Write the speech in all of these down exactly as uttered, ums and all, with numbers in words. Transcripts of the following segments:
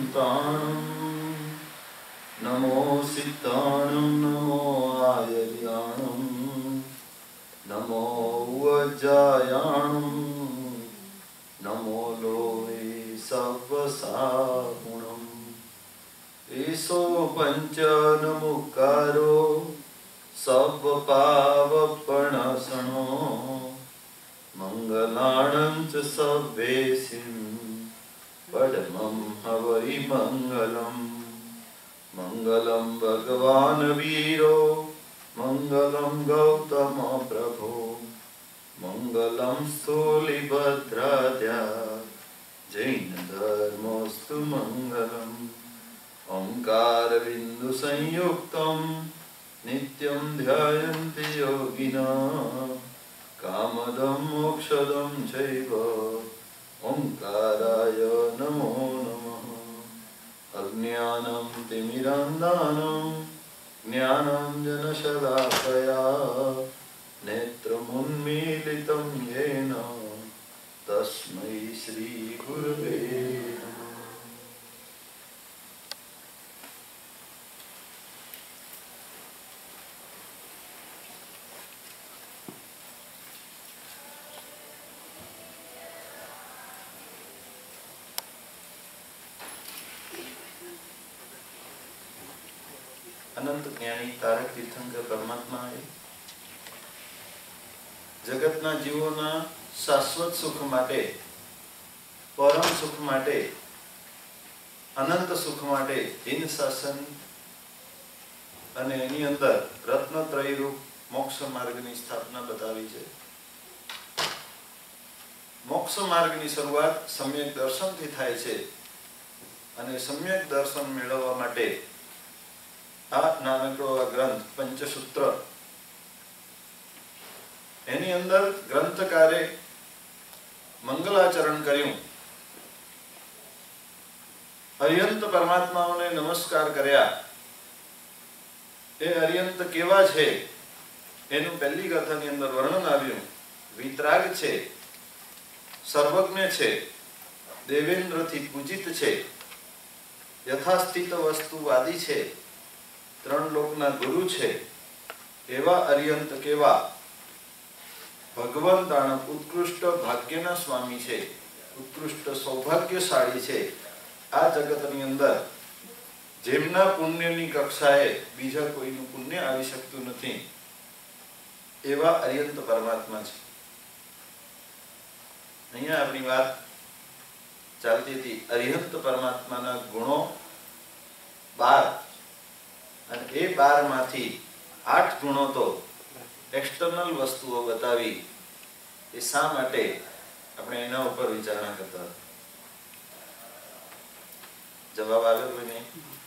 संताणं नमो सिताणं नमो आयर्याणं नमो वज्रायाणं नमो Lowe सवसागुणम् ईशो पंचनमुकारो सवपावपणसणो मंगलाणं च सव्वेसिं परमं हवै मंगलम् मंगलं भगवान् वीरो मंगलं गौतम प्रभो मंगलं स्थूलिभद्राद्या जैन धर्मोस्तु मंगलम् ओंकार बिंदु संयुक्तं नित्यं ध्यायन्ति योगिनः कामदं मोक्षदं चैव ओंकाराय नमो नमः अज्ञानं तिमिरान्धानं ज्ञानाञ्जनशलाकया नेत्रमुन्मीलितं येन तस्मै श्रीगुरवे नमः। अनंत ज्ञानी तारक तीर्थंकर परमात्मा है जगतना जीवोना शाश्वत सुख माटे परम सुख माटे अनंत सुख माटे इन शासन अने एनी अंदर रत्नत्रय रूप मोक्ष मार्गनी स्थापना बतावी छे। मोक्ष मार्गनी शुरुआत सम्यक दर्शन थी थाय छे अने सम्यक दर्शन मेळववा माटे आ नानकड़ो ग्रंथ पंचसूत्र एनी अंदर ग्रंथकारे मंगलाचरण कर्યું अरियंत परमात्माओने नमस्कार कर्या ए अरियंत केवा छे एनु पहली कथानी अंदर वर्णन आव्યું वितराग छे सर्वज्ञ छे देवेंद्रथी पूजित छे यथास्थित वस्तुवादी छे त्रण लोकना गुरु छे एवा अरियंत केवा भगवंताना उत्कृष्ट भाग्यना स्वामी छे उत्कृष्ट सौभाग्यशाળી छे आ जगतनी अंदर जेमना पुण्यनी कक्षाए बीजा कोईनु पुण्य आवी शकतुं नथी एवा अरियंत परमात्मा छे। अहींया आपणी वात चालती हती अरिहंत परमात्माना गुणो बार अने ए बार मांथी आठ गुणो तो एक्सटर्नल वस्तुओ बतावी ए शा माटे આપણે એના ઉપર વિચારણા કરતા જવાબ આવ્યો કે નહીં?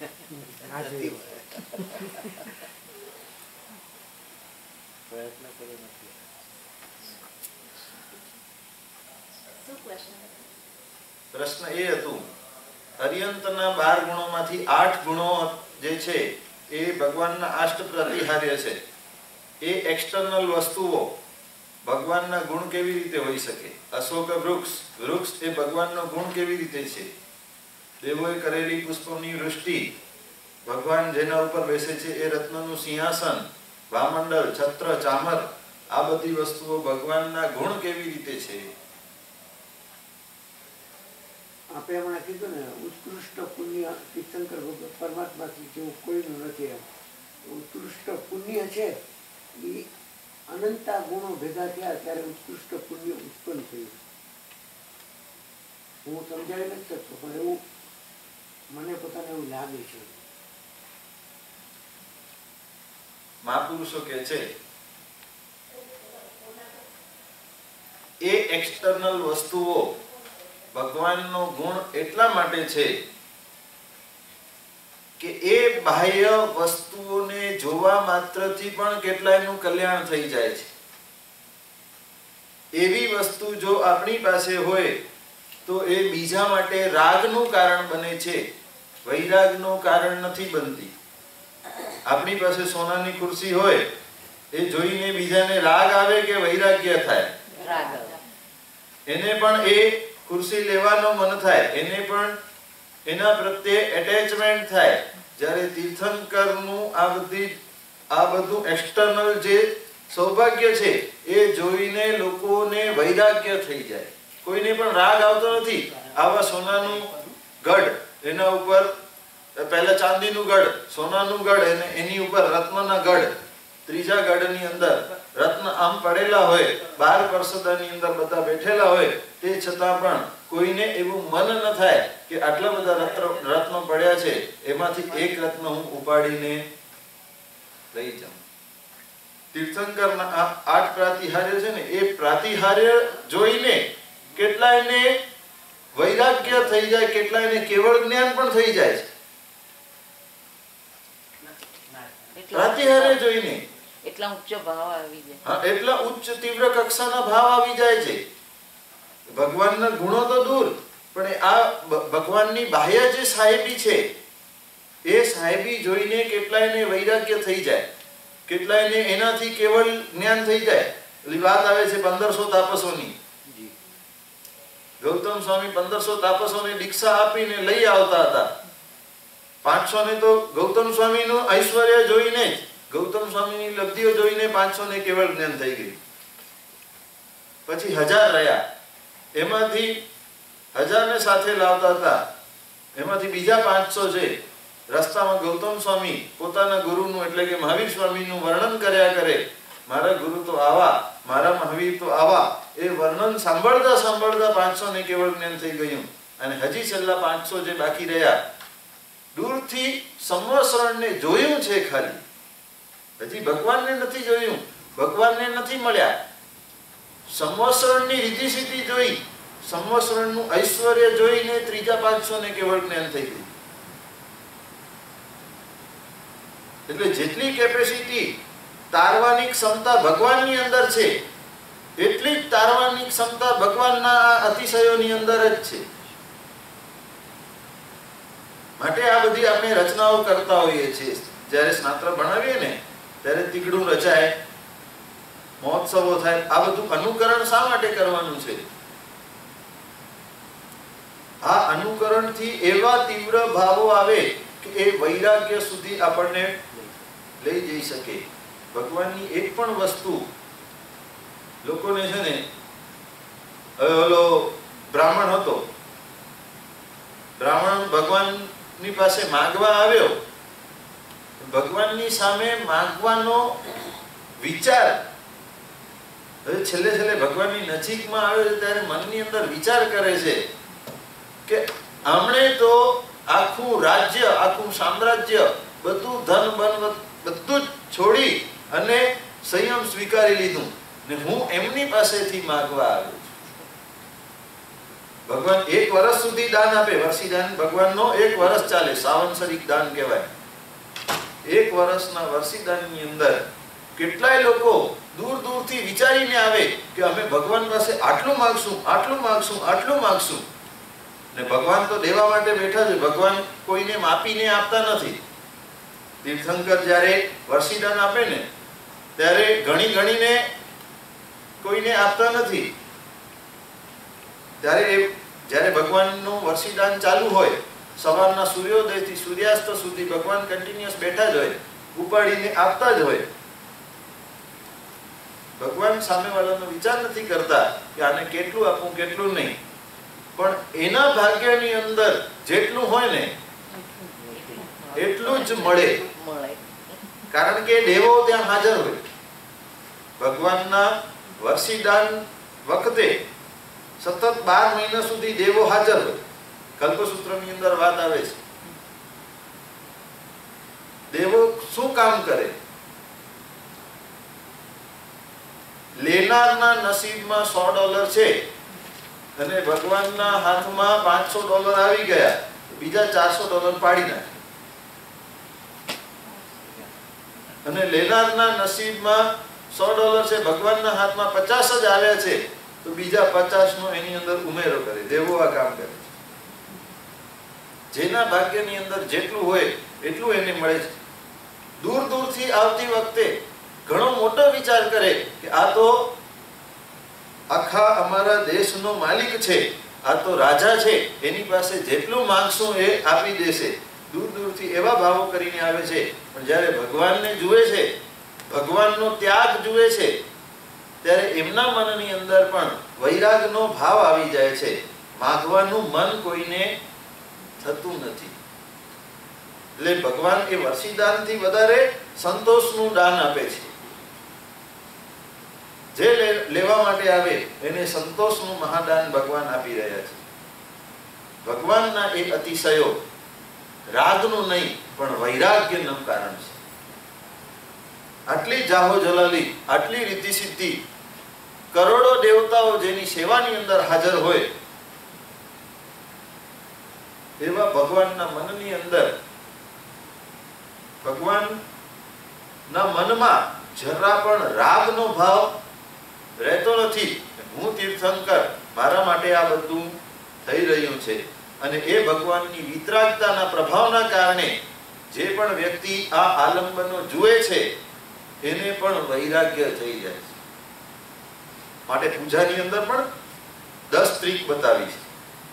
પ્રયત્ન કર્યો નથી। પ્રશ્ન એ હતું અરિયંતના બાર ગુણોમાંથી આઠ ગુણો જે છે એ ભગવાનના અષ્ટ પ્રતિહાર્ય છે એ एक्सटर्नल वस्तुओ भगवानना गुण केवी रीते होई सके। अशोक वृक्ष वृक्ष ए भगवाननो गुण केवी रीते छे। देवोए करेली पुष्पोनी वृष्टि भगवान जेना उपर बेसे छे ए रत्ननु सिंहासन वामंडल छत्र चामर आ बधी वस्तुओ भगवानना गुण केवी रीते छे। आपे हमणे कीधुं ने उत्कृष्ट पुण्य तीर्थंकर परमात्मा थी जो कोईनुं नथी। उत्कृष्ट पुण्य छे ई अनंता गुणों भेगा थया त्यारे उत्कृष्ट पुण्य उत्पन्न थयुं। हूँ समजावी नथी शकतो पण एवुं मने पोताने एवुं लागे छे। महापुरुषो कहे छे ए एक्सटर्नल वस्तुओ भगवाननो गुण एटला माटे छे કે એ બાહ્ય વસ્તુઓને જોવા માત્રથી પણ કેટલાયનું કલ્યાણ થઈ જાય છે। એવી વસ્તુ જો આપણી પાસે હોય તો એ બીજા માટે રાગનું કારણ બને છે, વૈરાગનું કારણ નથી બનતી। આપણી પાસે સોનાની ખુરશી હોય એ જોઈને બીજાને રાગ આવે કે વૈરાગ્ય થાય? રાગ આવે। એને પણ એ ખુરશી લેવાનો મન થાય, એને પણ એના પ્રત્યે એટેચમેન્ટ થાય. જ્યારે તીર્થંકરનું આ બધી આ બધું એક્સટર્નલ જે સૌભાગ્ય છે એ જોઈને લોકોને વૈરાગ્ય થઈ જાય. કોઈને પણ રાગ આવતો નથી. આવા સોનાનું ગઢ, એના ઉપર પહેલા ચાંદીનું ગઢ, સોનાનું ગઢ, અને એની ઉપર રત્નના ગઢ, ત્રીજા ગઢની અંદર રત્ન આમ પડેલા હોય, બાર પરસદાની અંદર બધા બેઠેલા હોય, તે છતાં પણ કોઈને એવું મન ન થાય કે આટલા બધા રત્ન રત્નો પડ્યા છે, એમાંથી એક રત્ન હું ઉપાડીને લઈ જાઉં. તીર્થંકરના આ આઠ પ્રાતિહાર્ય છે ને, એ પ્રાતિહાર્ય જોઈને કેટલાયને વૈરાગ્ય થઈ જાય, કેટલાયને કેવળ જ્ઞાન પણ થઈ જાય છે. પ્રાતિહાર્ય જોઈને એટલા ઉચ્ચ ભાવ આવી જાય. હા, એટલા ઉચ્ચ તીવ્ર કક્ષાના ભાવ આવી જાય છે. ભગવાનના ગુણો તો દૂર, પણ આ ભગવાનની બાહ્ય જે સાહેબી છે, એ સાહેબી જોઈને કેટલાયને વૈરાગ્ય થઈ જાય, કેટલાયને એનાથી કેવળ જ્ઞાન થઈ જાય. એટલે વાત આવે છે પંદરસો તાપસોની. ગૌતમ સ્વામી પંદરસો તાપસોને દીક્ષા આપીને લઈ આવતા હતા. પાંચસો ને તો ગૌતમ સ્વામી નું ઐશ્વર્ય જોઈને જ, ગૌતમ સ્વામીની લબ્ધિઓ જોઈને પાંચસો ને કેવળ જ્ઞાન થઈ ગયું. પછી હજાર રહ્યા, એમાંથી હજાર ને સાથે લાવતા હતા, એમાંથી બીજા પાંચસો છે. રસ્તામાં ગૌતમ સ્વામી પોતાના ગુરુનું એટલે કે મહાવીર સ્વામીનું વર્ણન કર્યા કરે. મારા ગુરુ તો આવા, મારા મહાવીર તો આવા. એ વર્ણન સાંભળતા સાંભળતા પાંચસો ને કેવળ જ્ઞાન થઈ ગયું. અને હજી છેલ્લા પાંચસો જે બાકી રહ્યા, દૂરથી સંવત્સરણને જોયું છે ખાલી, હજી ભગવાનને નથી જોયું, ભગવાનને નથી મળ્યા. સંવત્સરણની રીતિ સીધી જોઈ, સંવત્સરણનું ઐશ્વર્ય જોઈને ત્રીજા પાંચસો ને કેવળ જ્ઞાન થઈ ગયું. એટલે જેટલી કેપેસિટી તારવાની ક્ષમતા ભગવાનની અંદર છે, એટલી જ તારવાની ક્ષમતા ભગવાનના આ અતિશયોની અંદર જ છે. માટે આ બધી આપણે રચનાઓ કરતા હોઈએ છીએ. જ્યારે સ્નાત્ર ભણાવીએ ને ત્યારે તીકડું રચાય, મહોત્સવો થાય. આ બધું અનુકરણ શા માટે કરવાનું છે? આ અનુકરણથી એવા તીવ્ર ભાવો આવે કે એ વૈરાગ્ય સુધી આપણને લઈ જઈ શકે. ભગવાનની એક પણ વસ્તુ લોકોને છે ને, ઓલો બ્રાહ્મણ હતો, બ્રાહ્મણ ભગવાનની પાસે માંગવા આવ્યો. ભગવાનની સામે માંગવાનો વિચાર, હવે છેલ્લે છેલ્લે ભગવાનની નજીકમાં આવ્યો છે ત્યારે મનની અંદર વિચાર કરે છે કે આમણે તો આખું રાજ્ય, આખું સામ્રાજ્ય, બધું ધન બન બધું જ છોડી અને સંયમ સ્વીકારી લીધું, ને હું એમની પાસેથી માંગવા આવ્યો છું. ભગવાન એક વર્ષ સુધી દાન આપે. વર્ષી દાન ભગવાનનો એક વર્ષ ચાલે, સાવંસરિક દાન કહેવાય. એક વર્ષના વર્ષી દાનની અંદર કેટલાય લોકો દૂર દૂરથી વિચારીને આવે કે અમે ભગવાન પાસે આટલું માંગશું, આટલું માંગશું, આટલું માંગશું. ને ભગવાન તો દેવા માટે બેઠા છે. ભગવાન કોઈને માપીને આપતા નથી. તીર્થંકર જ્યારે વર્ષીદાન આપે ને ત્યારે ગણી ગણીને કોઈને આપતા નથી. ત્યારે એ જ્યારે ભગવાનનું વર્ષીદાન ચાલુ હોય, સવારના સૂર્યોદયથી સૂર્યાસ્ત સુધી ભગવાન કન્ટિન્યુઅસ બેઠા જ હોય, ઉપાડીને આપતા જ હોય. ભગવાન સામેવાળાનો વિચાર નથી કરતા કે આને કેટલું આપવું, કેટલું નહીં. પણ એના ભાગ્યની અંદર જેટલું હોય ને એટલું જ મળે, કારણ કે દેવો ત્યાં હાજર હોય. ભગવાનના વર્ષીદાન વખતે સતત બાર મહિના સુધી દેવો હાજર હોય. કલ્પસૂત્રની અંદર વાત આવે છે. દેવો શું કામ કરે? લેનારના નસીબમાં સો ડોલર છે અને ભગવાનના હાથમાં પાંચસો ડોલર આવી ગયા, બીજા ચારસો ડોલર પાડી નાખે. અને લેનારના નસીબમાં સો ડોલર છે, ભગવાનના હાથમાં પચાસ જ આવ્યા છે, તો બીજા પચાસ નો એની અંદર ઉમેરો કરે. દેવો આ કામ કરે છે. જેના ભાગ્યની અંદર જેટલું હોય એટલું એને મળે છે. દૂર દૂરથી આવતી વખતે ઘણો મોટો વિચાર કરે કે આ તો આખા અમારા દેશનો માલિક છે, આ તો રાજા છે, એની પાસે જેટલું માંગશું એ આપી દેશે. દૂર દૂરથી એવા ભાવો કરીને આવે છે. પણ જ્યારે ભગવાનને જુએ છે, ભગવાનનો ત્યાગ જુએ છે, ત્યારે એમના મનની અંદર પણ વૈરાગનો ભાવ આવી જાય છે. માગવાનું મન કોઈને થતું નથી. એટલે ભગવાન એ વર્ષીદાનથી વધારે સંતોષનું દાન આપે છે. જે લેવા માટે આવે એને સંતોષનું મહાદાન ભગવાન આપી રહ્યા છે. ભગવાનના એ અતિશયો રાગનું નહીં પણ વૈરાગ્યનું કારણ છે. આટલી જાહો જલાલી, આટલી રીતિ સિદ્ધિ, કરોડો દેવતાઓ જેની સેવાની અંદર હાજર હોય એવા ભગવાનના મનની અંદર, ભગવાનના મનમાં જરા પણ રાગનો ભાવ રહેતો નથી. હું તીર્થંકર, મારા માટે આ બધું થઈ રહ્યું છે. અને એ ભગવાનની વિતરાગતાના પ્રભાવના કારણે જે પણ વ્યક્તિ આ આલંબનો જુએ છે એને પણ વૈરાગ્ય થઈ જાય છે. માટે પૂજાની અંદર પણ દસ ત્રિક બતાવી છે.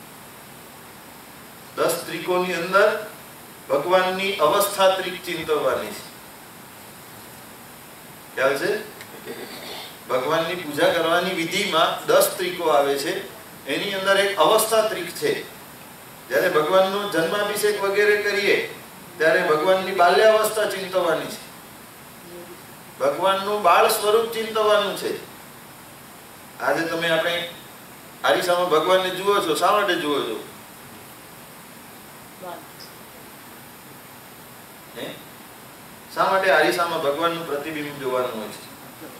દસ ત્રિકોની અંદર ભગવાનની અવસ્થા ત્રિક ચિંતવવાની છે. ખ્યાલ છે? ભગવાનની પૂજા કરવાની વિધિમાં દસ ત્રિકો આવે છે. એની અંદર એક અવસ્થા ત્રિક છે. જ્યારે ભગવાનનો જન્માભિષેક વગેરે કરીએ ત્યારે ભગવાનની બાલ્યાવસ્થા ચિંતવવાની છે. ભગવાનનું બાળ સ્વરૂપ ચિંતવવાનું છે. આજે તમે આપણે આરીસામાં ભગવાનને જુઓ છો, શા માટે જુઓ છો? શા માટે આરીસામાં ભગવાનનું પ્રતિબિંબ જોવાનું હોય છે?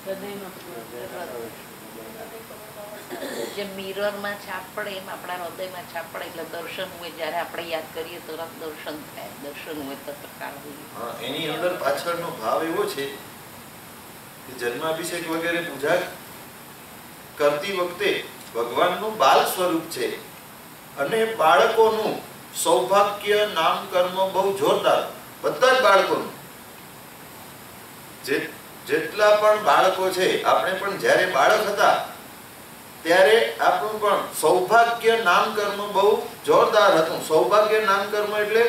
જે મિરરમાં છાપ પડે એમ આપણા હૃદયમાં છાપ પડે એટલે દર્શન હોય. જ્યારે આપણે યાદ કરીએ તો દર્શન થાય. દર્શન હોય તો પ્રકાર હોય. એની અંદર પાછળનો ભાવ એવો છે કે જન્માભિષેક વગેરે પૂજા કરતી વખતે ભગવાનનું બાલ સ્વરૂપ છે અને બાળકોનું સૌભાગ્ય નામકર્મ બહુ જોરદાર. બધા જ બાળકોનું, જે જેટલા પણ બાળકો છે, આપણે પણ જ્યારે બાળક હતા ત્યારે આપણું પણ સૌભાગ્ય નામકર્મ બહુ જોરદાર હતું. સૌભાગ્ય નામકર્મ એટલે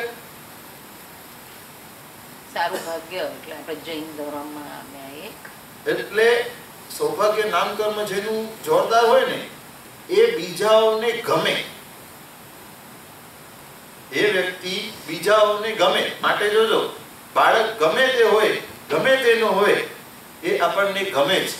સારું ભાગ્ય. એટલે આપણે જૈન ધર્મમાં આવ્યા એક એટલે સૌભાગ્ય નામકર્મ જેનું જોરદાર હોય ને એ બીજાઓને ગમે. એ વ્યક્તિ બીજાઓને ગમે. માટે જોજો, બાળક ગમે તે હોય, ગમે તેનો હોય, એ આપણને ગમે છે.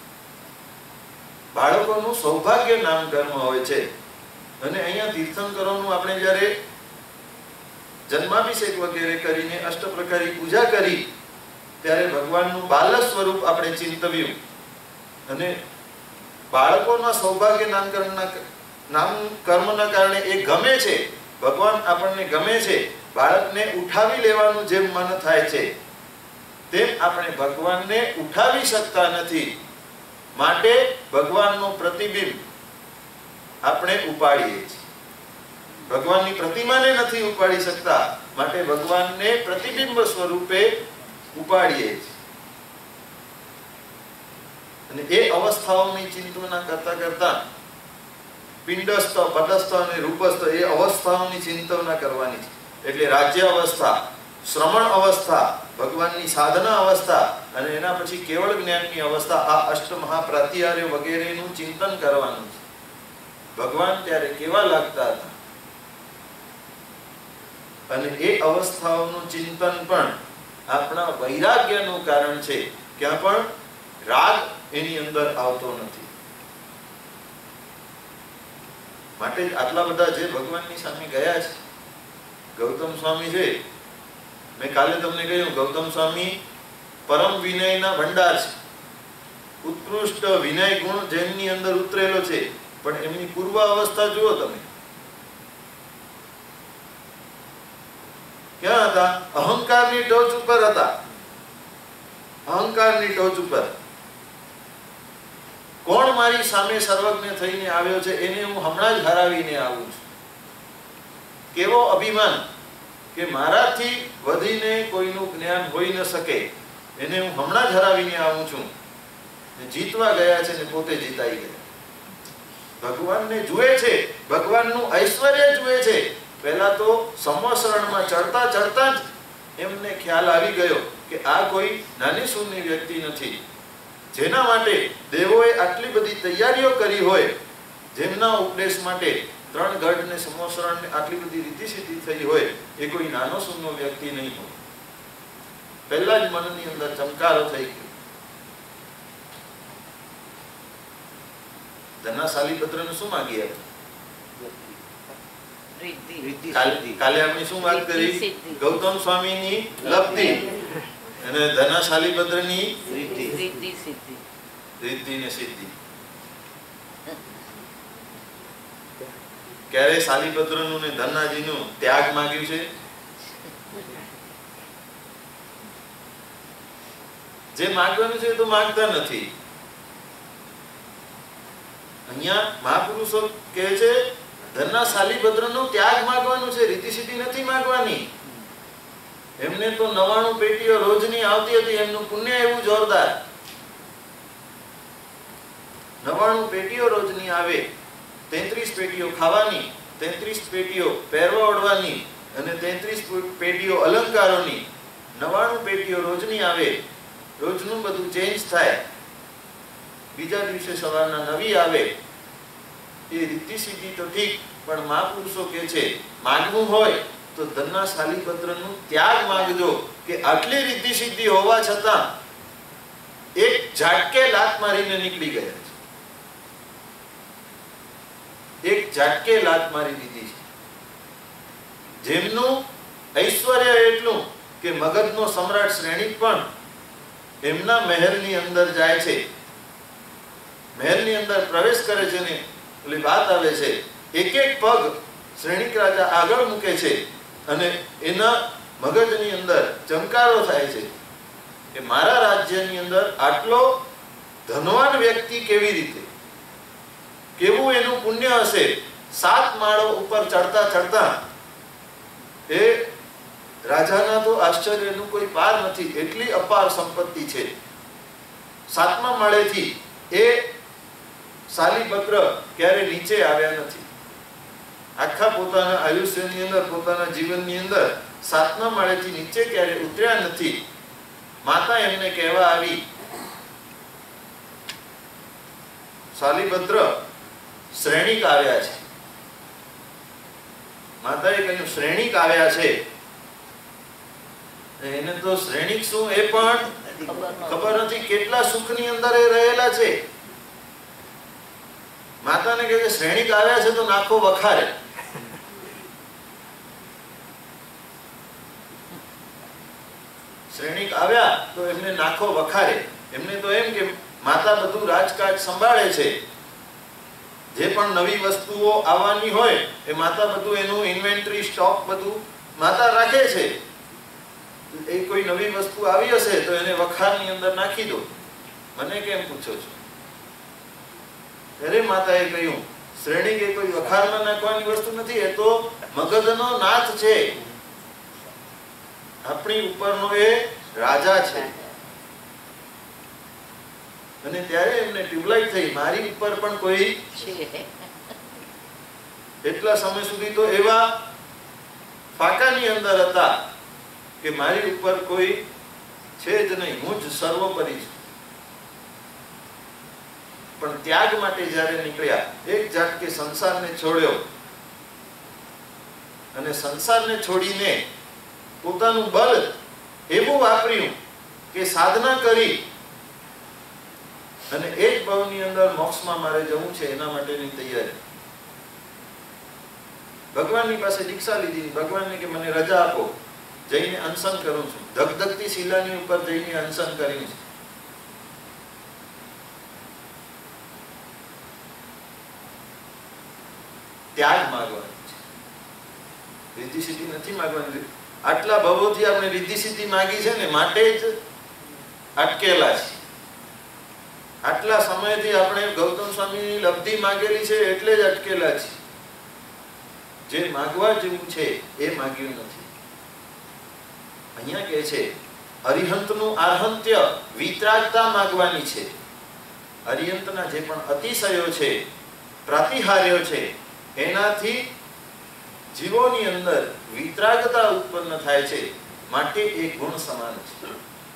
બાળકોનું સૌભાગ્ય નામકર્મ હોય છે. અને અહીંયા તીર્થંકરોનું આપણે જ્યારે જન્માભિષેક વગેરે કરીને અષ્ટપ્રકારી પૂજા કરી ત્યારે ભગવાનનું બાલ સ્વરૂપ આપણે ચિંતવ્યું. અને બાળકોના સૌભાગ્ય નામકર્મના નામકર્મના કારણે એ ગમે છે. ભગવાન આપણને ગમે છે. બાળકને ઉઠાવી લેવાનું જેમ મન થાય છે તેમ આપણે ભગવાનને ઉઠાવી શકતા નથી. માટે ભગવાનનું પ્રતિબિંબ આપણે ઉપાડીએ છીએ. ભગવાનની પ્રતિમાને નથી ઉપાડી શકતા, માટે ભગવાનને પ્રતિબિંબ સ્વરૂપે ઉપાડીએ છીએ. અને એ અવસ્થાઓની ચિંતના કરતા કરતા પિંડસ્થ, પટસ્થ અને રૂપસ્થ એ અવસ્થાઓની ચિંતના કરવાની છે. એટલે રાજ્ય અવસ્થા, શ્રમણ અવસ્થા, ભગવાનની સાધના અવસ્થા અને એના પછી કેવળ જ્ઞાનની અવસ્થા, આ અષ્ટ મહાપ્રાતિહાર્ય વગેરેનું ચિંતન કરવાનું છે. ભગવાન ત્યારે કેવા લાગતા હતા અને એ અવસ્થાઓનું ચિંતન પણ આપણા વૈરાગ્યનું કારણ છે. ક્યાં પણ રાગ એની અંદર આવતો નથી. માટે આટલા બધા જે ભગવાનની સામે ગયા છે, ગૌતમ સ્વામી છે, મેં કાલે તમને કહ્યું ગૌતમ સ્વામી પરમ વિનયના ભંડાર છે. ઉત્કૃષ્ટ વિનય ગુણ જેમની અંદર ઉતરેલો છે. પણ એમની પૂર્વ અવસ્થા જુઓ તમે, ક્યાં હતા? અહંકારની ટોચ ઉપર હતા. અહંકારની ટોચ ઉપર. કોણ મારી સામે સર્વજ્ઞ થઈને આવ્યો છે એને હું હમણાં જ હરાવીને આવું છું. કેવો અભિમાન કે મારાથી વધીને કોઈનું જ્ઞાન હોઈ ન શકે, એને હું હમણાં જ હરાવીને આવું છું. જીતવા ગયા છે ને પોતે જીતાઈ ગયા. ભગવાનને જુએ છે, ભગવાનનું ઐશ્વર્ય જુએ છે. પહેલા તો સંવત્સરણમાં ચડતા ચડતા જ એમને ખ્યાલ આવી ગયો કે આ કોઈ નાની સૂની વ્યક્તિ નથી, જેના માટે દેવોએ આટલી બધી તૈયારીઓ કરી હોય, જેમના ઉપદેશ માટે ત્રણ ગઢ ને સંવત્સરણ ને આટલી બધી રીતિ સિદ્ધિ થઈ હોય, એ કોઈ નાનો સૂનો વ્યક્તિ નહીં હોય. પહેલા જ મનની અંદર ચમકારો થઈ ગયો. ધના શાલીપત્રને શું માગી આપ્યું? કાલે આપણે શું વાત કરી? ગૌતમ સ્વામીની લબ્ધિ અને ધના શાલીપત્રની રિદ્ધિ સિદ્ધિ. રિદ્ધિ ને સિદ્ધિ. ક્યારે શાલીપત્રનું ને ધનાજીનું ત્યાગ માંગ્યું છે? જે માંગવાનું છે એ તો માંગતા નથી. અહીંયા મહાપુરુષો કહે છે ધનના શાલીપત્રનો ત્યાગ માંગવાનું છે, રીતિ સિદ્ધિ નથી માંગવાની. એમને તો નવાણું પેટીઓ રોજની આવતી હતી, એમનું પુણ્ય એવું જોરદાર. નવાણું પેટીઓ રોજની આવે, તેત્રીસ પેટીઓ ખાવાની, તેત્રીસ પેટીઓ પહેરવા ઓઢવાની અને તેત્રીસ પેટીઓ અલંકારોની. નવાણું પેટીઓ રોજની આવે, રોજનું બધું ચેન્જ થાય, બીજા દિવસે સવારના નવી આવે. એ રીતિ સિદ્ધિ તો ઠીક, પણ મહાપુરુષો કહે છે માગવું હોય તો ધનના શાલીપત્રનું ત્યાગ માંગજો કે આટલી રીતિ સિદ્ધિ હોવા છતાં એક ઝાટકે લાત મારીને નીકળી ગયા છે. એક ઝાટકે લાત મારી દીધી છે. જેમનું ઐશ્વર્ય એટલું કે મગધનો સમ્રાટ શ્રેણિક પણ એમના મહેલની અંદર જાય છે, મહેલની અંદર પ્રવેશ કરે છે ને ઓલી વાત આવે છે, એક એક પગ શ્રેણિક રાજા આગળ મૂકે છે અને એના મગજની અંદર ચમકારો થાય છે કે મારા રાજ્યની અંદર આટલો ધનવાન વ્યક્તિ કેવી રીતે, કેવું એનું પુણ્ય હશે. સાત માળો ઉપર ચડતા ચડતા એ રાજાના તો આશ્ચર્યનું કોઈ પાર નથી, એટલી અપાર સંપત્તિ છે. સાતમા માળેથી એ શાલીપત્ર ક્યારે નીચે આવ્યા નથી. આખા પોતાના આયુષ્યની અંદર, પોતાના જીવનની અંદર સાતમા માળેથી નીચે ક્યારે ઉતર્યા નથી. માતા એમને કહેવા આવી, શાલીપત્ર શ્રેણિક આવ્યા છે. માતાએ કહ્યું શ્રેણિક આવ્યા છે. એને તો શ્રેણિક શું એ પણ ખબર નથી, કેટલા સુખની અંદર એ રહેલા છે. માતાને કહે છે શ્રેણિક આવ્યા છે તો નાખો વખારે. શ્રેણિક આવ્યા તો એમને નાખો વખારે. એમને તો એમ કે માતા બધું રાજકાજ સંભાળે છે, જે પણ નવી વસ્તુઓ આવવાની હોય એ માતા બધું એનું ઇન્વેન્ટરી સ્ટોક બધું માતા રાખે છે. એ કોઈ નવી વસ્તુ આવી હશે તો એને વખારની અંદર નાખી દો. મને કેમ પૂછો છો? અરે માતાએ કહ્યું શ્રેણિક એ કોઈ વખારમાં નાખવાની વસ્તુ નથી, એ તો મગધનો નાથ છે, આપણી ઉપરનો એ રાજા છે. અને ત્યારે એમને ટ્યુબલાઇટ થઈ, મારી ઉપર પણ કોઈ છે. એટલા સમય સુધી તો એવા ફાકાની અંદર હતા કે મારી ઉપર કોઈ છે જ નહીં, હું જ સર્વોપરી છું. પણ ત્યાગ માટે જ્યારે નીકળ્યા, એક ઝાટકે સંસારને છોડ્યો અને સંસારને છોડીને પોતાનું બળ એવું વાપર્યું કે સાધના કરી અને એક ભાવની અંદર મોક્ષમાં મારે જવું છે એના માટેની તૈયારી. ભગવાનની પાસે દીક્ષા લીધી. ભગવાનને કે મને રજા આપો, જઈને અનશન કરું છું. ધગધગતી શિલાની ઉપર જઈને અનશન કર્યું છે. ત્યાગ માંગવાનો છે, રિદ્ધિ સિદ્ધિ નથી માંગવાની. આટલા ભવોથી આપણે રિદ્ધિ સિદ્ધિ માંગી છે ને માટે જ અટકેલા છે. આટલા સમયથી આપણે ગૌતમ સ્વામીની લબ્ધિ માંગેલી છે એટલે જ અટકેલા છે. જે માંગવા જેવું છે એ માંગ્યું નથી. અહીંયા કહે છે અરિહંતનું આર્હંત્ય વિતરાગતા માંગવાની છે. અરિહંતના જે પણ અતિશયો છે પ્રાતિહાર્ય છે એનાથી જીવોની અંદર વિતરાગતા ઉત્પન્ન થાય છે, માટે એ ગુણ સમાન છે.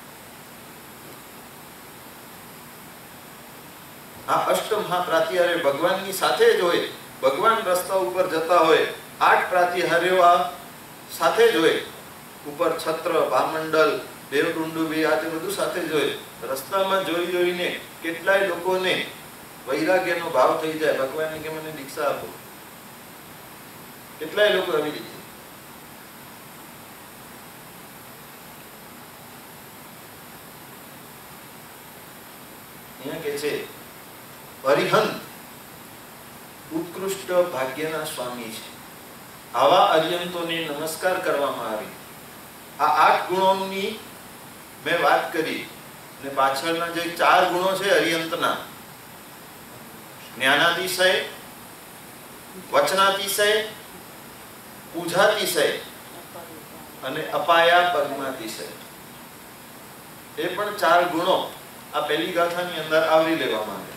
આ અષ્ટમહાપ્રાતિહાર્ય ભગવાનની સાથે જ હોય. ભગવાન રસ્તા ઉપર જતા હોય, આઠ પ્રાતિહાર્યો આ સાથે જ હોય. ઉપર છત્ર, ભામંડલ, દેવકુંડુબી આ તે બધું સાથે જ હોય. રસ્તામાં જોઈ જોઈને કેટલાય લોકોને વૈરાગ્યનો ભાવ થઈ જાય. ભગવાનને કે મને દીક્ષા આપો. કેટલાય લોકો આવી રીતે અહીંયા કે છે અરિહંત ઉત્કૃષ્ટ ભાગ્યના સ્વામી છે. આવા અરિહંતોને નમસ્કાર કરવામાં આવે. આ આઠ ગુણોની મેં વાત કરી ને પાછળના જે ચાર ગુણો છે અરિહંતના, જ્ઞાનાતિશય, વચનાતિશય, પૂજાતિશય અને અપાયા પદ્માતિશય, એ પણ ચાર ગુણો આ પહેલી ગાથાની અંદર આવરી લેવામાં આવ્યા.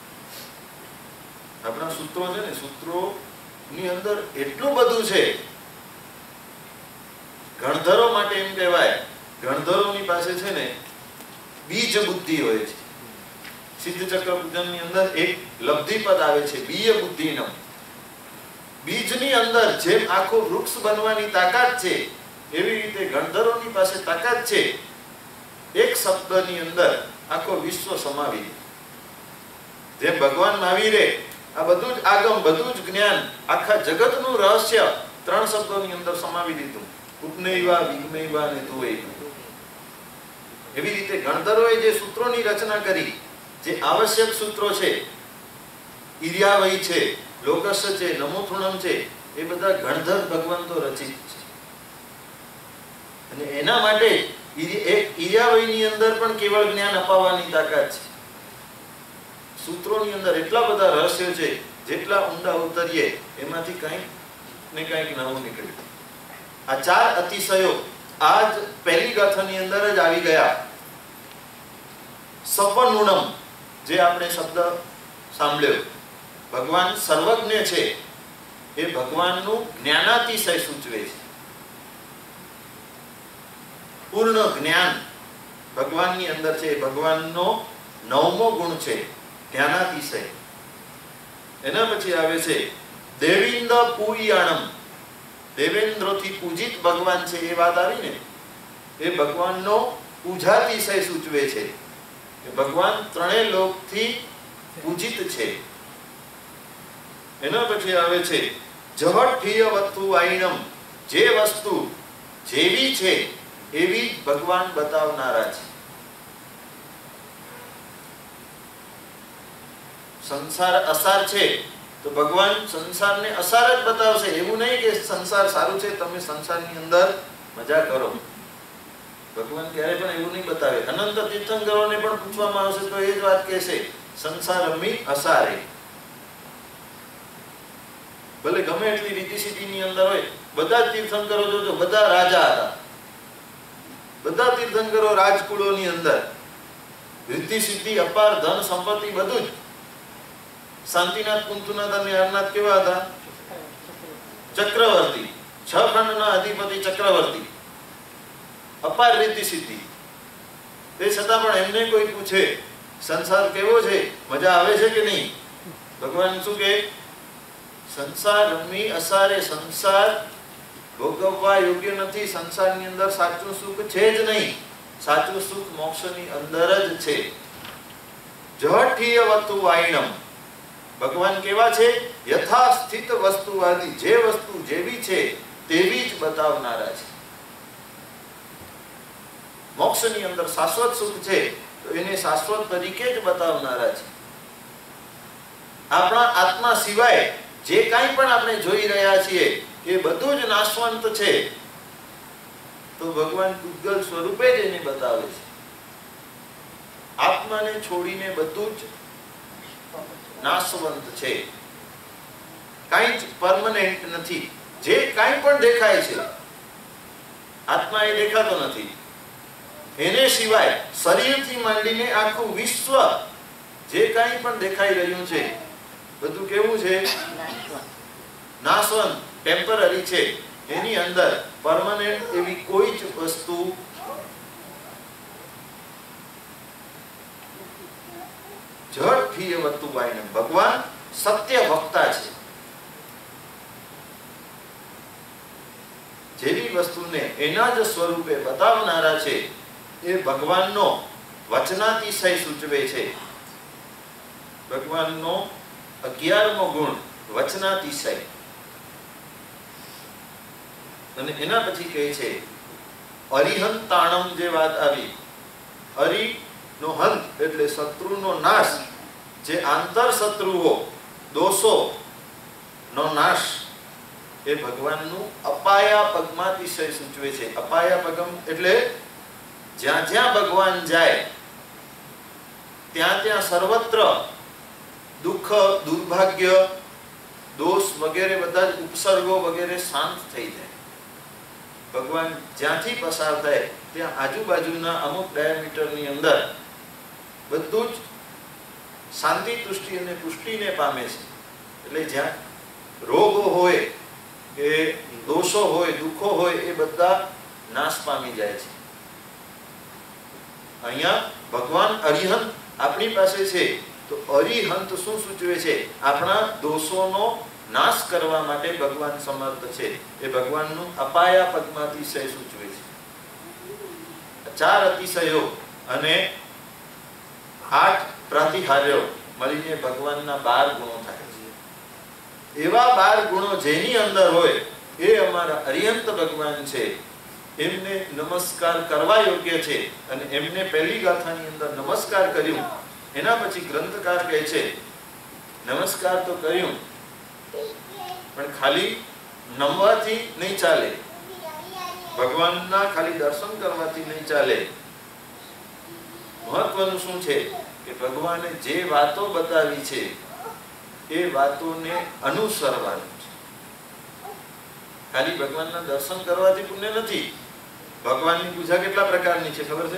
આપણા સૂત્રો છે ને, સૂત્રો ની અંદર એટલું બધું છે. ગણધરો માટે એમ કહેવાય, ગણધરોની પાસે છે ને બીજ બુદ્ધિ હોય છે. સિદ્ધ ચક્ર પૂજનની અંદર એક લબ્ધિ પદ આવે છે, બીય બુદ્ધિનો. બીજની અંદર જેમ આખો વૃક્ષ બનવાની તાકાત છે, એવી રીતે ગણધરોની પાસે તાકાત છે એક શબ્દની અંદર આખો વિશ્વ સમાવી. જેમ ભગવાન મહાવીરે આ બધું જ આગમ, બધું જ જ્ઞાન, આખા જગતનું રહસ્ય ત્રણ શબ્દોની અંદર સમાવી દીધું, ઉપનૈવા, વિજ્ઞૈવા અને તુવૈવા. એવી રીતે ગણધરોએ જે સૂત્રોની રચના કરી, જે આવશ્યક સૂત્રો છે, ઈર્યાવૈ છે, લોકસ છે, નમોથુણમ છે, એ બધા ગણધર ભગવંતો રચિત છે. અને એના માટે એક ઈર્યાવૈની અંદર પણ કેવળ જ્ઞાન અપાવવાની તાકાત છે. સૂત્રોની અંદર એટલા બધા રહસ્યો છે, જેટલા ઊંડા ઉતરીએ એમાંથી કંઈક ને કંઈક નવું નીકળ્યું. આ ચાર અતિશયો આજ પહેલી ગાથાની અંદર જ આવી ગયા. સપનુણમ, જે આપણે શબ્દ સાંભળ્યો, ભગવાન સર્વજ્ઞ છે, એ ભગવાનનું જ્ઞાનાતિશય સૂચવે છે. પૂર્ણ જ્ઞાન ભગવાનની અંદર છે, ભગવાનનો નવમો ગુણ છે, જ્ઞાનાતિશય. એના પછી આવે છે દેવિન્દ પૂયાણમ, દેવેન્દ્રથી પૂજિત ભગવાન છે, એ વાત આવી ને, એ ભગવાનનો પૂજાતિશય સૂચવે છે કે ભગવાન ત્રણેય લોકથી પૂજિત છે. એના પછી આવે છે જવઠ્ઠીય વસ્તુ વાઈણમ, જે વસ્તુ જેવી છે એવી જ ભગવાન બતાવનારા છે. સંસાર અસાર છે તો ભગવાન સંસારને અસાર જ બતાવશે. એવું નહીં કે સંસાર સારું છે, તમે સંસારની અંદર મજા કરો. ભગવાન ક્યારે પણ એવું નહીં બતાવે. અનંત તીર્થંકરોને પણ પૂછવામાં આવશે તો એ જ વાત કહેશે, સંસાર રમી અસારે. ભલે ગમે એટલી રીતિ સિદ્ધિની અંદર હોય, બધા તીર્થંકરો જોજો, બધા રાજા હતા, બધા તીર્થંકરો રાજકુળોની અંદર, રીતિ સિદ્ધિ, અપાર ધન સંપત્તિ બધું જ. શાંતિનાથ, કુંતુનાથ અને હરનાથ કેવા હતા? ચક્રવર્તી, છ ખંડના અધિપતિ ચક્રવર્તી, અપાર રીતિ સિદ્ધિ. તે છતાં પણ એમને કોઈ પૂછે સંસાર કેવો છે, મજા આવે છે કે નહીં? ભગવાન શું કહે? સંસાર રમી અસારે, સંસાર ભોગવવા યોગ્ય નથી. સંસારની અંદર સાચું સુખ છે જ નહીં. સાચું સુખ મોક્ષની અંદર જ છે. જઠ્ઠીય વસ્તુ વાઈણમ, ભગવાન કેવા છે? યથાસ્થિત વસ્તુવાદી, જે વસ્તુ જેવી છે તેવી જ બતાવનારા છે. મોક્ષની અંદર શાશ્વત સુખ છે તો એને શાશ્વત તરીકે જ બતાવનારા છે. આપણા આત્મા સિવાય જે કાંઈ પણ આપણે જોઈ રહ્યા છીએ એ બધું જ નાશવંત છે, તો ભગવાન પૂજ્ય સ્વરૂપે જ એને બતાવે છે. આત્માને છોડીને બધું જ નાશવંત છે, કાંઈ જ પરમનન્ટ નથી. જે કાંઈ પણ દેખાય છે, આત્મા એ દેખાતો નથી. એને સિવાય શરીરથી માંડીને આખું વિશ્વ જે કાંઈ પણ દેખાઈ રહ્યું છે, બધું કેવું છે? નાશવંત. નાશવંત, ટેમ્પરરી છે. એની અંદર પરમાનન્ટ એવી કોઈ જ વસ્તુ ઝડપથી એ વસ્તુ વાઈને. ભગવાન સત્ય વક્તા છે. જેવી વસ્તુને એના જ સ્વરૂપે બતાવનારા છે એ ભગવાનનો વચનાતિશય સૂચવે છે. ભગવાનનો અગિયારમો ગુણ વચનાતિશય. અને એના પછી કહે છે અરિહંતાણમ, જે વાત આવી. અરિ નો હંત એટલે શત્રુનો નાશ. જે આંતર શત્રુઓ, દોષો નો નાશ એ ભગવાનનું અપાયા પગમાતિશય સૂચવે છે. અપાયા પગમ એટલે જ્યાં જ્યાં ભગવાન જાય ત્યાં ત્યાં સર્વત્ર દુઃખ, દુર્ભાગ્ય, દોષ વગેરે બધા જ ઉપસર્ગો વગેરે શાંત થઈ જાય. ભગવાન જ્યાંથી પસાર થાય ત્યાં આજુબાજુના અમુક ડાયામીટરની અંદર બધું જ શાંતિ, તુષ્ટિ અને પુષ્ટિને પામે છે. એટલે જ્યાં રોગો હોય કે દોષો હોય, દુઃખો હોય એ બધા નાશ પામી જાય છે. અહીંયા ભગવાન અરિહંત આપણી પાસે છે. તો અરિહંત શું સૂચવે છે? આપણા દોષોનો નાશ કરવા માટે ભગવાન સમર્થ છે. એ ભગવાનનું અપાયા પદ્માતિશય સૂચવે છે. ચાર અતિશયો અને આઠ પ્રતિહાર્યો મળીને ભગવાનના બાર ગુણો થાય છે. એવા બાર ગુણો જેની અંદર હોય એ અમારા અરિહંત ભગવાન છે. એમને નમસ્કાર કરવા યોગ્ય છે. અને એમને પહેલી ગાથાની અંદર નમસ્કાર કર્યું. એના પછી ગ્રંથકાર કહે છે નમસ્કાર તો કર્યું પણ ખાલી નમવાથી નહીં ચાલે. ભગવાનના ખાલી દર્શન કરવાથી નહીં ચાલે. મહત્વનું શું છે કે ભગવાને જે વાતો બતાવી છે એ વાતોને અનુસરવાનું છે. ખાલી ભગવાનના દર્શન કરવાથી પુણ્ય નથી. ભગવાનની પૂજા કેટલા પ્રકારની છે ખબર છે?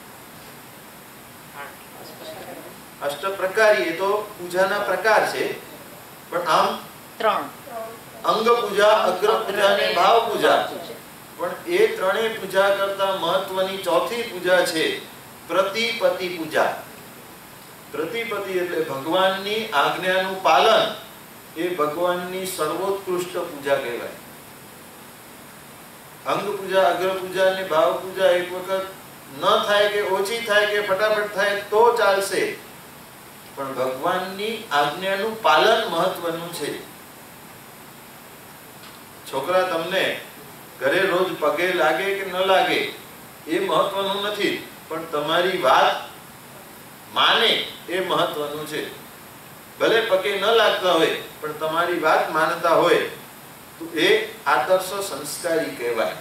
અષ્ટ પ્રકારી. એ તો પૂજાના પ્રકાર છે. પણ આમ ત્રણ અંગ પૂજા, અગ્ર પૂજા અને ભાવ પૂજા. પણ એ ત્રણેય પૂજા કરતા મહત્વની ચોથી પૂજા છે પ્રતિપતિ પૂજા. પ્રતિપતિ એટલે ભગવાનની આજ્ઞાનું પાલન. એ ભગવાનની સર્વોત્કૃષ્ટ પૂજા કહેવાય. અંગ પૂજા, અગ્ર પૂજા અને ભાવ પૂજા એક વખત ન થાય કે ઓછી થાય કે ફટાફટ થાય તો ચાલશે, પણ ભગવાનની આજ્ઞાનું પાલન મહત્વનું છે. છોકરા તમને ઘરે રોજ પગે લાગે કે ન લાગે એ મહત્વનું નથી, પણ તમારી વાત માને એ મહત્વનું છે. ભલે પગે ન લાગતા હોય પણ તમારી વાત માનતા હોય તો એ આદર્શ સંસ્કારી કહેવાય.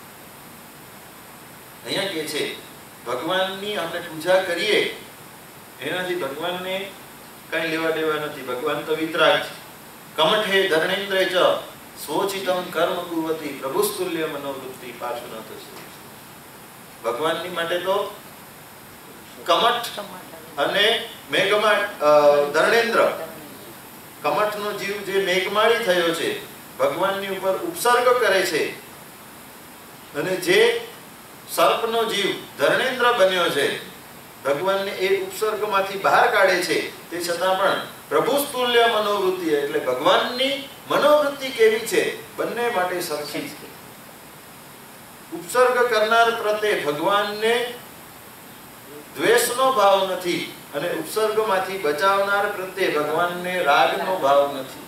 અહીંયા કે છે ભગવાનની આપણે પૂજા કરીએ એનાથી ભગવાનને કઈ લેવા દેવા નથી. ભગવાન તો વિતરાગ છે. કમઠે ધર્ણેન્દ્ર ચ સ્વોચિતમ કર્મ કુર્વતી પ્રભુસ્તુલ્ય મનોવૃત્તિ પાર્શ્વનાથ. ભગવાનની માટે તો કમઠ અને મેઘમાળ, ધર્ણેન્દ્ર કમઠનો જીવ જે મેઘમાળી થયો છે ભગવાનની ઉપર ઉપસર્ગ કરે છે, અને જે સર્પનો જીવ ધર્ણેન્દ્ર બન્યો છે ભગવાનને એ ઉપસર્ગમાંથી બહાર કાઢે છે, તે છતાં પણ પ્રભુસ્તુલ્ય મનોવૃત્તિ એટલે ભગવાનની મનોવૃત્તિ કેવી છે બંને માટે સરખી છે. ઉપસર્ગ કરનાર પ્રત્યે ભગવાનને દ્વેષનો ભાવ નથી અને ઉપસર્ગમાંથી બચાવનાર પ્રત્યે ભગવાનને રાગનો ભાવ નથી.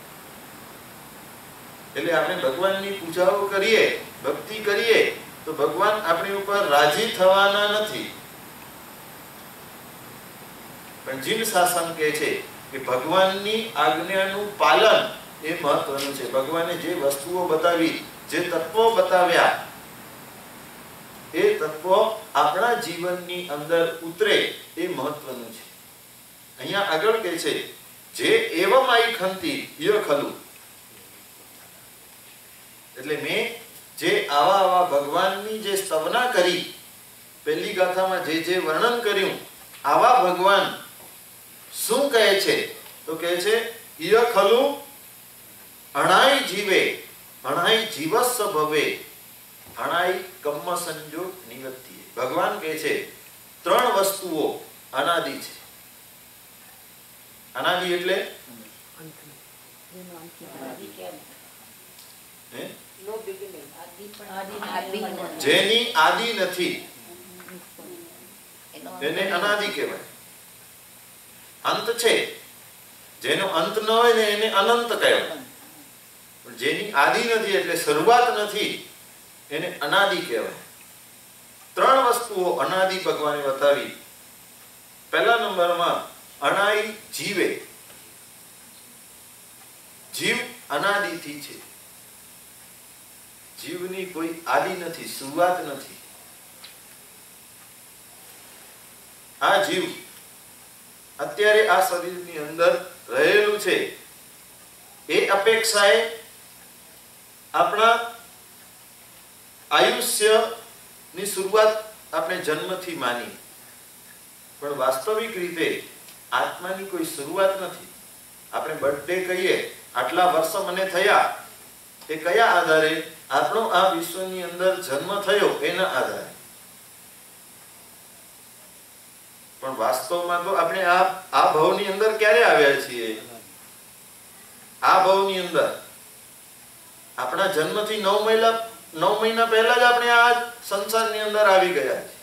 એટલે આપણે ભગવાનની પૂજાઓ કરીએ, ભક્તિ કરીએ તો ભગવાન આપણી ઉપર રાજી થવાના નથી. પણ જીન શાસન કહે છે કે ભગવાનની આજ્ઞાનું પાલન એ મહત્વનું છે. ભગવાને જે વસ્તુઓ બતાવી, જે તત્વો બતાવ્યા એ તત્વો આપણા જીવનની અંદર ઉતરે એ મહત્વનું છે. અહીંયા આગળ કહે છે જે એવમાઈ ખંતી ય ખલું, એટલે મેં જે આવા આવા ભગવાનની જે સ્તવના કરી, પહેલી ગાથામાં જે જે વર્ણન કર્યું, આવા ભગવાન શું કહે છે તો કહે છે ઈય ખલુ અણાઈ જીવે અણાઈ જીવસ્સ ભવે અણાઈ કર્મ સંજોગ નિવૃત્તિ. ભગવાન કહે છે ત્રણ વસ્તુઓ અનાદિ છે. અનાદિ એટલે જેની આદિ નથી એને અનાદિ કહેવાય. અંત છે, જેનો અંત ન હોય ને એને અનંત કહેવાય. પણ જેની આદિ નથી એટલે શરૂઆત નથી એને અનાદિ કહેવાય. ત્રણ વસ્તુઓ અનાદિ ભગવાને બતાવી. પહેલા નંબરમાં અણાઈ જીવે. જીવ અનાદિથી છે. જીવની કોઈ આદિ નથી, શરૂઆત નથી. આ જીવ અત્યારે આ શરીરની અંદર રહેલું છે એ અપેક્ષાએ આપણા આયુષ્યની શરૂઆત આપણે જન્મથી માની, પણ વાસ્તવિક રીતે આત્માની કોઈ શરૂઆત નથી. આપણે બર્થડે કહીએ, આટલા વર્ષ મને થયા, એ કયા આધારે? આપણો આ વિશ્વની અંદર જન્મ થયો એના આધારે. પણ વાસ્તવમાં તો આપણે આ આ ભવની અંદર ક્યારે આવ્યા છીએ? આ ભવની અંદર આપણા જન્મથી નવ મહિના નવ મહિના પહેલા જ આપણે આ સંસારની અંદર આવી ગયા છીએ.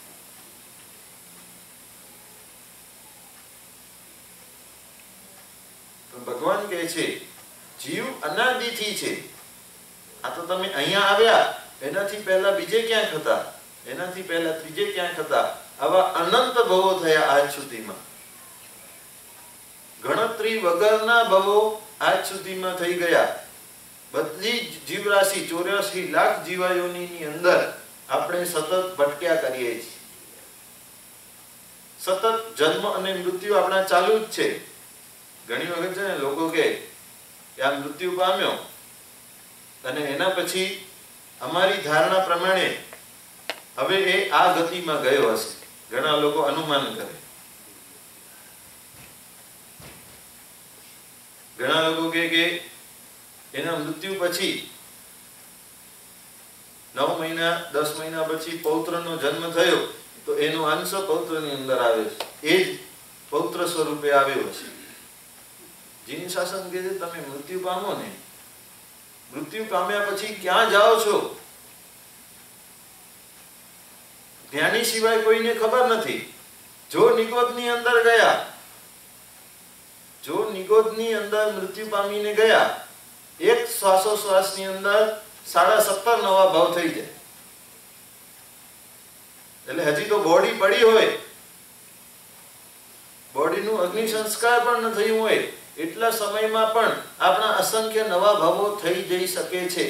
ભગવાન કહે છે જીવ અનાદિથી છે. આ તો તમે અહીંયા આવ્યા, એનાથી પહેલા બીજે ક્યાંક હતા, એનાથી પહેલા ત્રીજે ક્યાંક હતા. આવા અનંત ભવો થયા આજ સુધીમાં. ગણતરી વગરના ભવો આજ સુધીમાં થઈ ગયા. બધી જીવરાશિ ચોર્યાસી લાખ જીવાયોની અંદર આપણે સતત ભટક્યા કરીએ છીએ. સતત જન્મ અને મૃત્યુ આપણા ચાલુ જ છે. ઘણી વખત છે ને લોકો કે આ મૃત્યુ પામ્યો અને એના પછી અમારી ધારણા પ્રમાણે હવે એ આ ગતિમાં ગયો હશે. ઘણા લોકો અનુમાન કરે. ઘણા લોકો કહે કે એના મૃત્યુ પછી નવ મહિના દસ મહિના પછી પૌત્રનો જન્મ થયો તો એનો અંશ પૌત્રની અંદર આવે છે, એ જ પૌત્ર સ્વરૂપે આવ્યો છે. જીન શાસન કહે છે તમે મૃત્યુ પામો ને, મૃત્યુ પામ્યા પછી ક્યાં જાઓ છો? જ્ઞાની સિવાય કોઈને ખબર નથી. જો નિગોદની અંદર ગયા, જો નિગોદની અંદર મૃત્યુ પામીને ગયા, એક શ્વાસોશ્વાસની અંદર સાડા સત્તર નવા ભાવ થઈ જાય. એટલે હજી તો બોડી પડી હોય, બોડીનું અગ્નિ સંસ્કાર પણ ન થયું હોય, એટલા સમયમાં પણ આપણા અસંખ્ય નવા ભાવો થઈ જઈ શકે છે.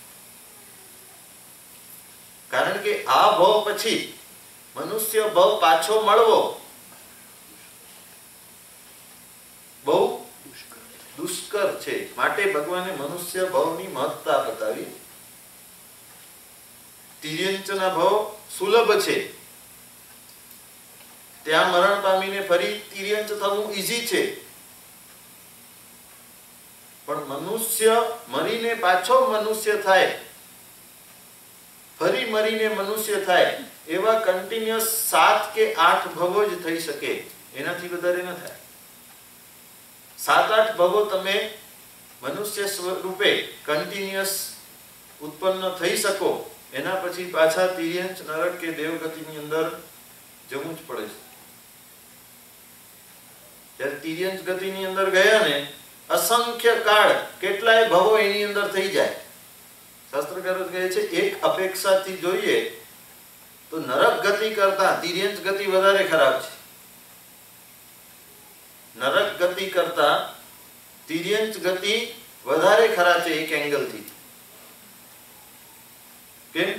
કારણ કે આ ભાવ પછી મનુષ્ય ભાવ પાછો મળવો બહુ દુષ્કર છે. માટે ભગવાને મનુષ્ય ભાવની મહત્તા બતાવી. તિર્યંચના ભાવ સુલભ છે, ત્યાં મરણ પામીને ફરી તિર્યંચ થવું ઈઝી છે. પણ મનુષ્ય મરીને પાછો મનુષ્ય થાય, ફરી મરીને મનુષ્ય થાય, એવા કન્ટિન્યુઅસ સાત કે આઠ ભવો જ થઈ શકે, એનાથી વધારે ન થાય. સાત આઠ ભવો તમે મનુષ્ય સ્વરૂપે કન્ટિન્યુઅસ ઉત્પન્ન થઈ શકો, એના પછી પાછા તિર્યંચ નરક કે દેવગતિની અંદર જવું જ પડે છે. ત્યારે તિર્યંચ ગતિની અંદર ગયા ને અસંખ્ય કાળ કેટલાય ભવો એની અંદર થઈ જાય. શાસ્ત્રકારો કહે છે એક અપેક્ષાથી જોઈએ તો નરક ગતિ કરતા તિર્યંચ ગતિ વધારે ખરાબ છે. નરક ગતિ કરતા તિર્યંચ ગતિ વધારે ખરાબ છે એક એંગલથી. કેમ?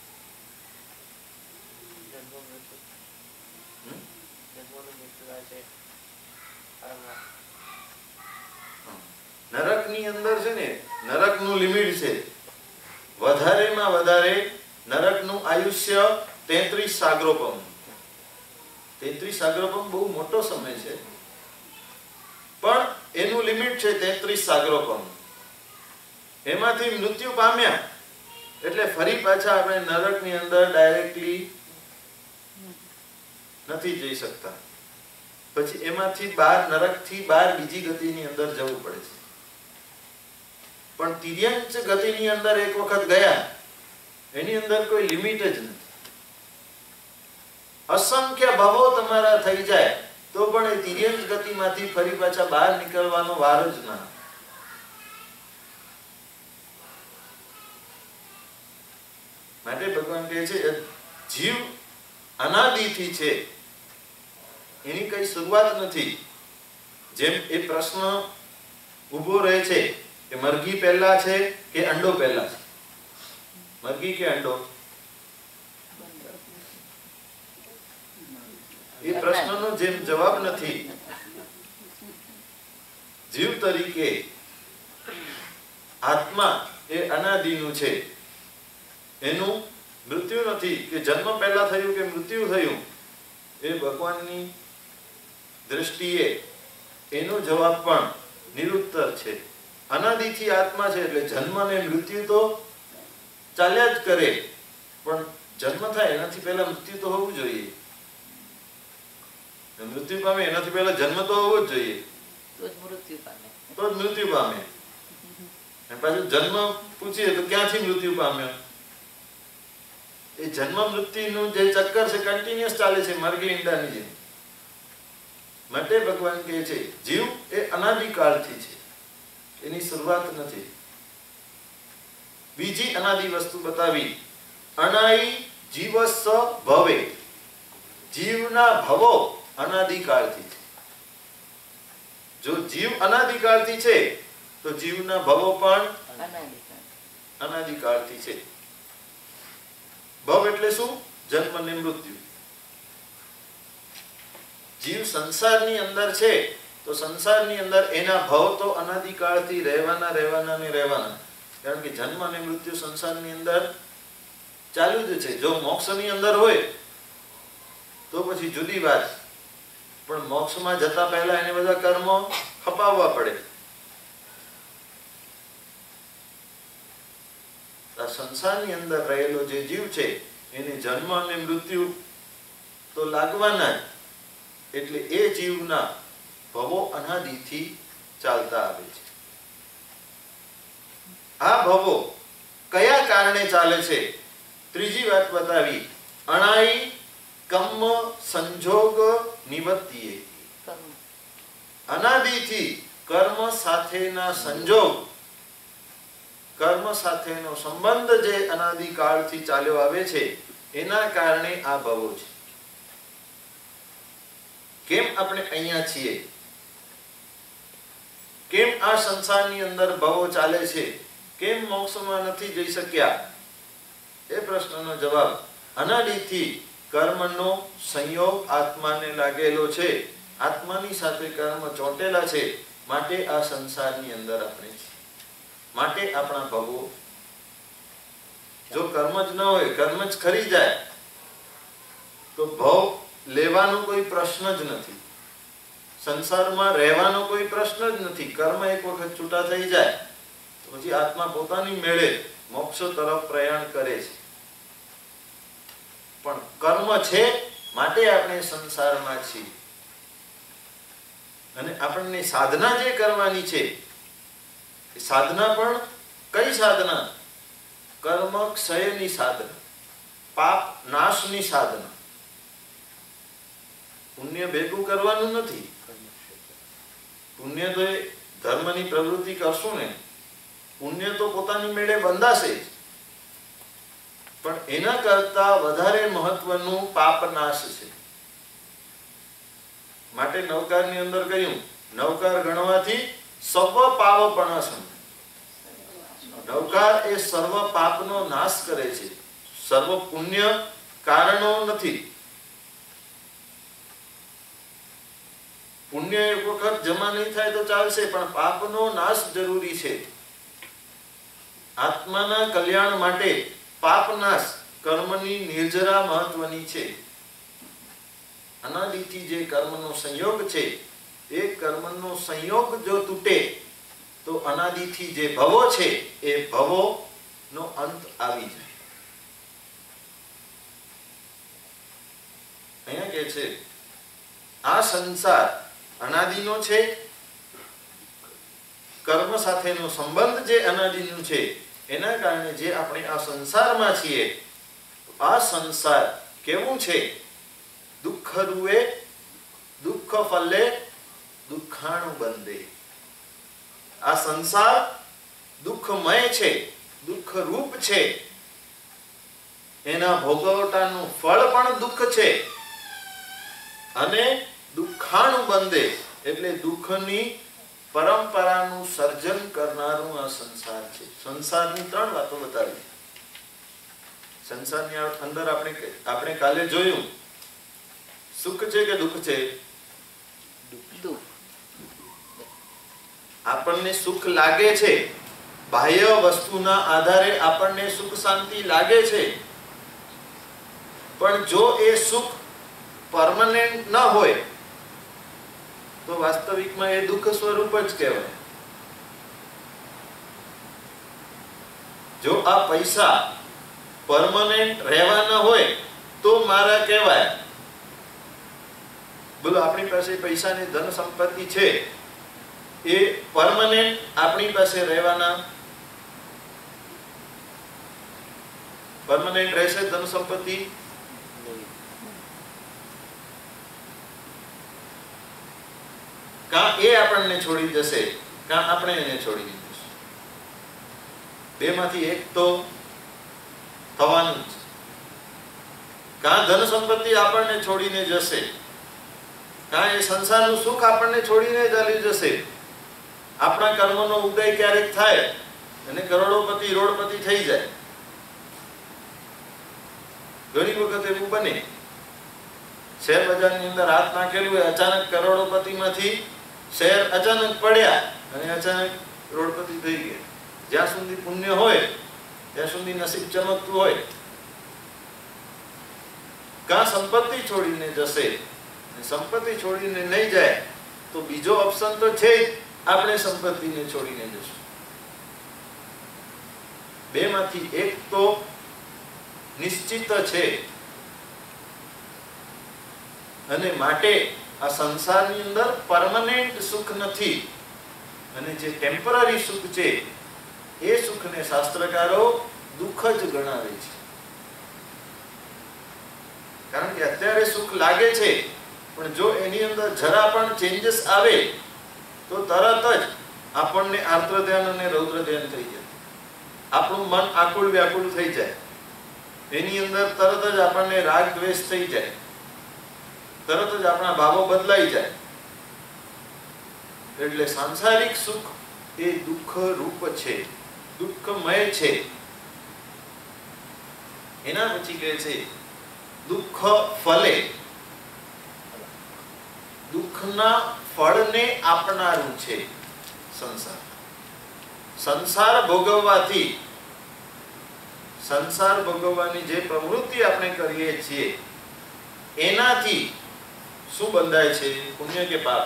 નરકની અંદર છે ને નરકનું લિમિટ છે. વધારેમાં વધારે નરકનું આયુષ્ય તેત્રીસ સાગરોપમ. તેત્રીસ સાગરોપમ બહુ મોટો સમય છે, પણ એનું લિમિટ છે તેત્રીસ સાગરોપમ. એમાંથી મૃત્યુ પામ્યા એટલે ફરી પાછા આપણે નરકની અંદર ડાયરેક્ટલી નથી જઈ શકતા. પછી એમાંથી બહાર નરકથી બહાર બીજી ગતિની અંદર જવું પડે છે. પણ તિર્યંચ ગતિની અંદર એક વખત ગયા એની અંદર કોઈ લિમિટ જ નથી. અસંખ્ય ભવો તમારા થઈ જાય તો પણ એ તિર્યંચ ગતિમાંથી ફરી પાછા બહાર નીકળવાનો વાર જ ના. માટે ભગવાન કહે છે જીવ અનાદિથી છે, એની કઈ શરૂઆત નથી. જેમ એ પ્રશ્ન ઉભો રહે છે કે મરઘી પહેલા છે કે અંડો પહેલા છે, મરઘી કે અંડો, એ પ્રશ્નનો જેમ જવાબ નથી. જીવ તરીકે આત્મા એ અનાદિનું છે, એનું મૃત્યુ નથી કે જન્મ પહેલા થયું કે મૃત્યુ થયું. એ ભગવાનની દ્રષ્ટિએ એનો જવાબ પણ નિરુત્તર છે. અનાદિથી આત્મા છે એટલે જન્મ ને મૃત્યુ તો ચાલ્યા જ કરે, પણ જન્મ થાય એનાથી પહેલા મૃત્યુ તો હોવું જોઈએ. મૃત્યુ પામે એનાથી પહેલા જન્મ તો હોવો જ જોઈએ, તો જ મૃત્યુ પામે. તો જ મૃત્યુ પામે. પાછું જન્મ પૂછીએ તો ક્યાંથી મૃત્યુ પામ્યો? એ જન્મ મૃત્યુનું જે ચક્કર છે કન્ટિન્યુઅસ ચાલે છે, મરઘી ઈંડાની જેમ. માટે ભગવાન કહે છે જીવ એ અનાદિકાળથી છે, એની શરૂઆત નથી. બીજી અનાદિ વસ્તુ બતાવી, અનાઈ જીવસ્સ ભવે. જીવના ભવો અનાદિકાળથી છે. જો જીવ અનાદિકાળથી છે તો જીવના ભવો પણ અનાદિકાળથી છે. ભવ એટલે શું? જન્મ ને મૃત્યુ. જીવ સંસારની અંદર છે તો સંસારની અંદર એના ભવ તો અનાદિકાળથી રહેવાના રહેવાના ને રહેવાના. કારણ કે જન્મ અને મૃત્યુ સંસારની અંદર ચાલુ જ છે. જો મોક્ષની અંદર હોય તો પછી જુદી વાત, પણ મોક્ષમાં જતા પહેલા એને બધા કર્મો ખપાવવા પડે. સંસારની અંદર રહેલો જે જીવ છે એને જન્મ અને મૃત્યુ તો લાગવાના જ. એટલે એ જીવના ભવો અનાદિથી ચાલતા આવે છે. આ ભવો કયા કારણે ચાલે છે? ત્રીજી વાત બતાવી, અણાઈ કર્મ સંજોગ નિવત્તિએ. અનાદિથી કર્મ સાથેના સંજોગ, કર્મ સાથેનો સંબંધ જે અનાદિકાળથી ચાલ્યો આવે છે એના કારણે આ ભવો છે. કેમ આપણે અહીંયા છીએ? કેમ આ સંસારની અંદર ભવો ચાલે છે? કેમ મોક્ષમાં નથી જઈ શક્યા? એ પ્રશ્નનો જવાબ, અનાદિથી કર્મનો સંયોગ આત્માને લાગેલો છે, આત્માની સાથે કર્મ ચોંટેલા છે, માટે આ સંસારની અંદર આપણે છીએ. માટે આપણા ભવો. જો કર્મ જ ન હોય, કર્મ જ ખરી જાય તો ભવ લેવાનો કોઈ પ્રશ્ન જ નથી, સંસારમાં રહેવાનો કોઈ પ્રશ્ન જ નથી. કર્મ એક વખત છૂટા થઈ જાય તો પછી આત્મા પોતાની મેળે મોક્ષ તરફ પ્રયાણ કરે છે. પણ કર્મ છે માટે આપણે સંસારમાં છીએ. અને આપણને સાધના જે કરવાની છે એ સાધના પણ કઈ સાધના? કર્મ ક્ષયની સાધના, પાપ નાશની સાધના. પુણ્ય ભેગું કરવાનું નથી. પુણ્ય તો એ ધર્મની પ્રવૃત્તિ કરશું ને, પુણ્ય તો પોતાની મેળે બંધાશે જ. પણ એના કરતા વધારે મહત્વનું પાપ નાશ છે. માટે નવકારની અંદર કહ્યું, નવકાર ગણવાથી સર્વ પાવપણાસમ. નવકાર એ સર્વ પાપનો નાશ કરે છે, સર્વ પુણ્ય કારણો નથી. પુણ્ય એક વખત જમા નહીં થાય તો ચાલશે, પણ પાપનો નાશ જરૂરી છે. આત્માના કલ્યાણ માટે પાપ નાશ, કર્મની નિર્જરા મહત્વની છે. અનાદિથી જે કર્મનો સંયોગ છે એ કર્મનો સંયોગ જો તૂટે તો અનાદિથી જે ભવો છે એ ભવો નો અંત આવી જાય. અહીંયા કે છે આ સંસાર અનાદિનો છે, કર્મ સાથેનો સંબંધ જે અનાદિનું છે એના કારણે જે આપણે આ સંસારમાં છીએ, આ સંસાર કેવું છે? દુઃખ રૂએ દુઃખ ફલે દુઃખાણુ બંધે. આ સંસાર દુઃખમય છે, દુઃખ રૂપ છે, એના ભોગવટાનું ફળ પણ દુઃખ છે અને દુઃખાણુ બંધે એટલે દુઃખની પરંપરાનું સર્જન કરનારું આ સંસાર છે. સંસારની ત્રણ વાતો બતાવી. સંસારની અંદર આપણે આપણે કાલે જોયું, સુખ છે કે દુઃખ છે? દુઃખ. આપણને સુખ લાગે છે, બાહ્ય વસ્તુના આધારે આપણને સુખ શાંતિ લાગે છે, પણ જો એ સુખ પરમનન્ટ ન હોય તો વાસ્તવિકમાં એ દુઃખ સ્વરૂપ જ કહેવાય. જો આ પૈસા પરમનન્ટ રહેવાના હોય તો મારા કહેવાય. બોલો, આપણી પાસે પૈસા ને ધન સંપત્તિ છે, એ પરમનન્ટ આપણી પાસે રહેવાના? પરમનન્ટ રહેશે ધન સંપત્તિ? કાં એ આપણને છોડી જશે, કાં આપણે એને છોડી દઈશું. બે માંથી એક તો થવાનું જ. કાં ધન સંપત્તિ આપણને છોડીને જશે, કાં એ સંસારનું સુખ આપણને છોડીને ચાલી જશે. આપણા કર્મનો ઉદય ક્યારેક થાય અને કરોડોપતિ રોડપતિ થઈ જાય. ઘણી વખત એવું બને, શેર બજારની અંદર હાથ નાખેલું હોય, અચાનક કરોડોપતિમાંથી શેર અચાનક પડ્યા અને અચાનક રોડપતિ થઈ ગયા. જ્યાં સુધી પુણ્ય હોય ત્યાં સુધી નસીબ ચમકતું હોય. કાં સંપત્તિ છોડીને જશે, સંપત્તિ છોડીને નહીં જાય તો બીજો ઓપ્શન તો છે જ, આપણે સંપત્તિને છોડીને જશું. બે માંથી એક તો નિશ્ચિત છે અને માટે આ સંસારની અંદર પરમનન્ટ સુખ નથી અને જે ટેમ્પરરી સુખ છે એ સુખને શાસ્ત્રકારો દુઃખ જ ગણાવે છે. કારણ કે અત્યારે સુખ લાગે છે, પણ જો એની અંદર જરા પણ ચેન્જીસ આવે તો તરત જ આપણને આર્દ્ર ધ્યાન અને રૌદ્ર ધ્યાન થઈ જાય. આપણું મન આકુળ વ્યાકુળ થઈ જાય. એની અંદર તરત જ આપણને રાગ દ્વેષ થઈ જાય, તરત જ આપણા ભાવો બદલાઈ જાય. એટલે સાંસારિક સુખ એ દુઃખ રૂપ છે, દુઃખમય છે. એના પછી કહે છે દુઃખ ફલે, દુઃખના ફળને આપનારું છે સંસાર. સંસાર ભોગવવાથી, સંસાર ભોગવવાની જે પ્રવૃત્તિ આપણે કરીએ છીએ એનાથી શું બંધાય છે? પુણ્ય કે પાપ?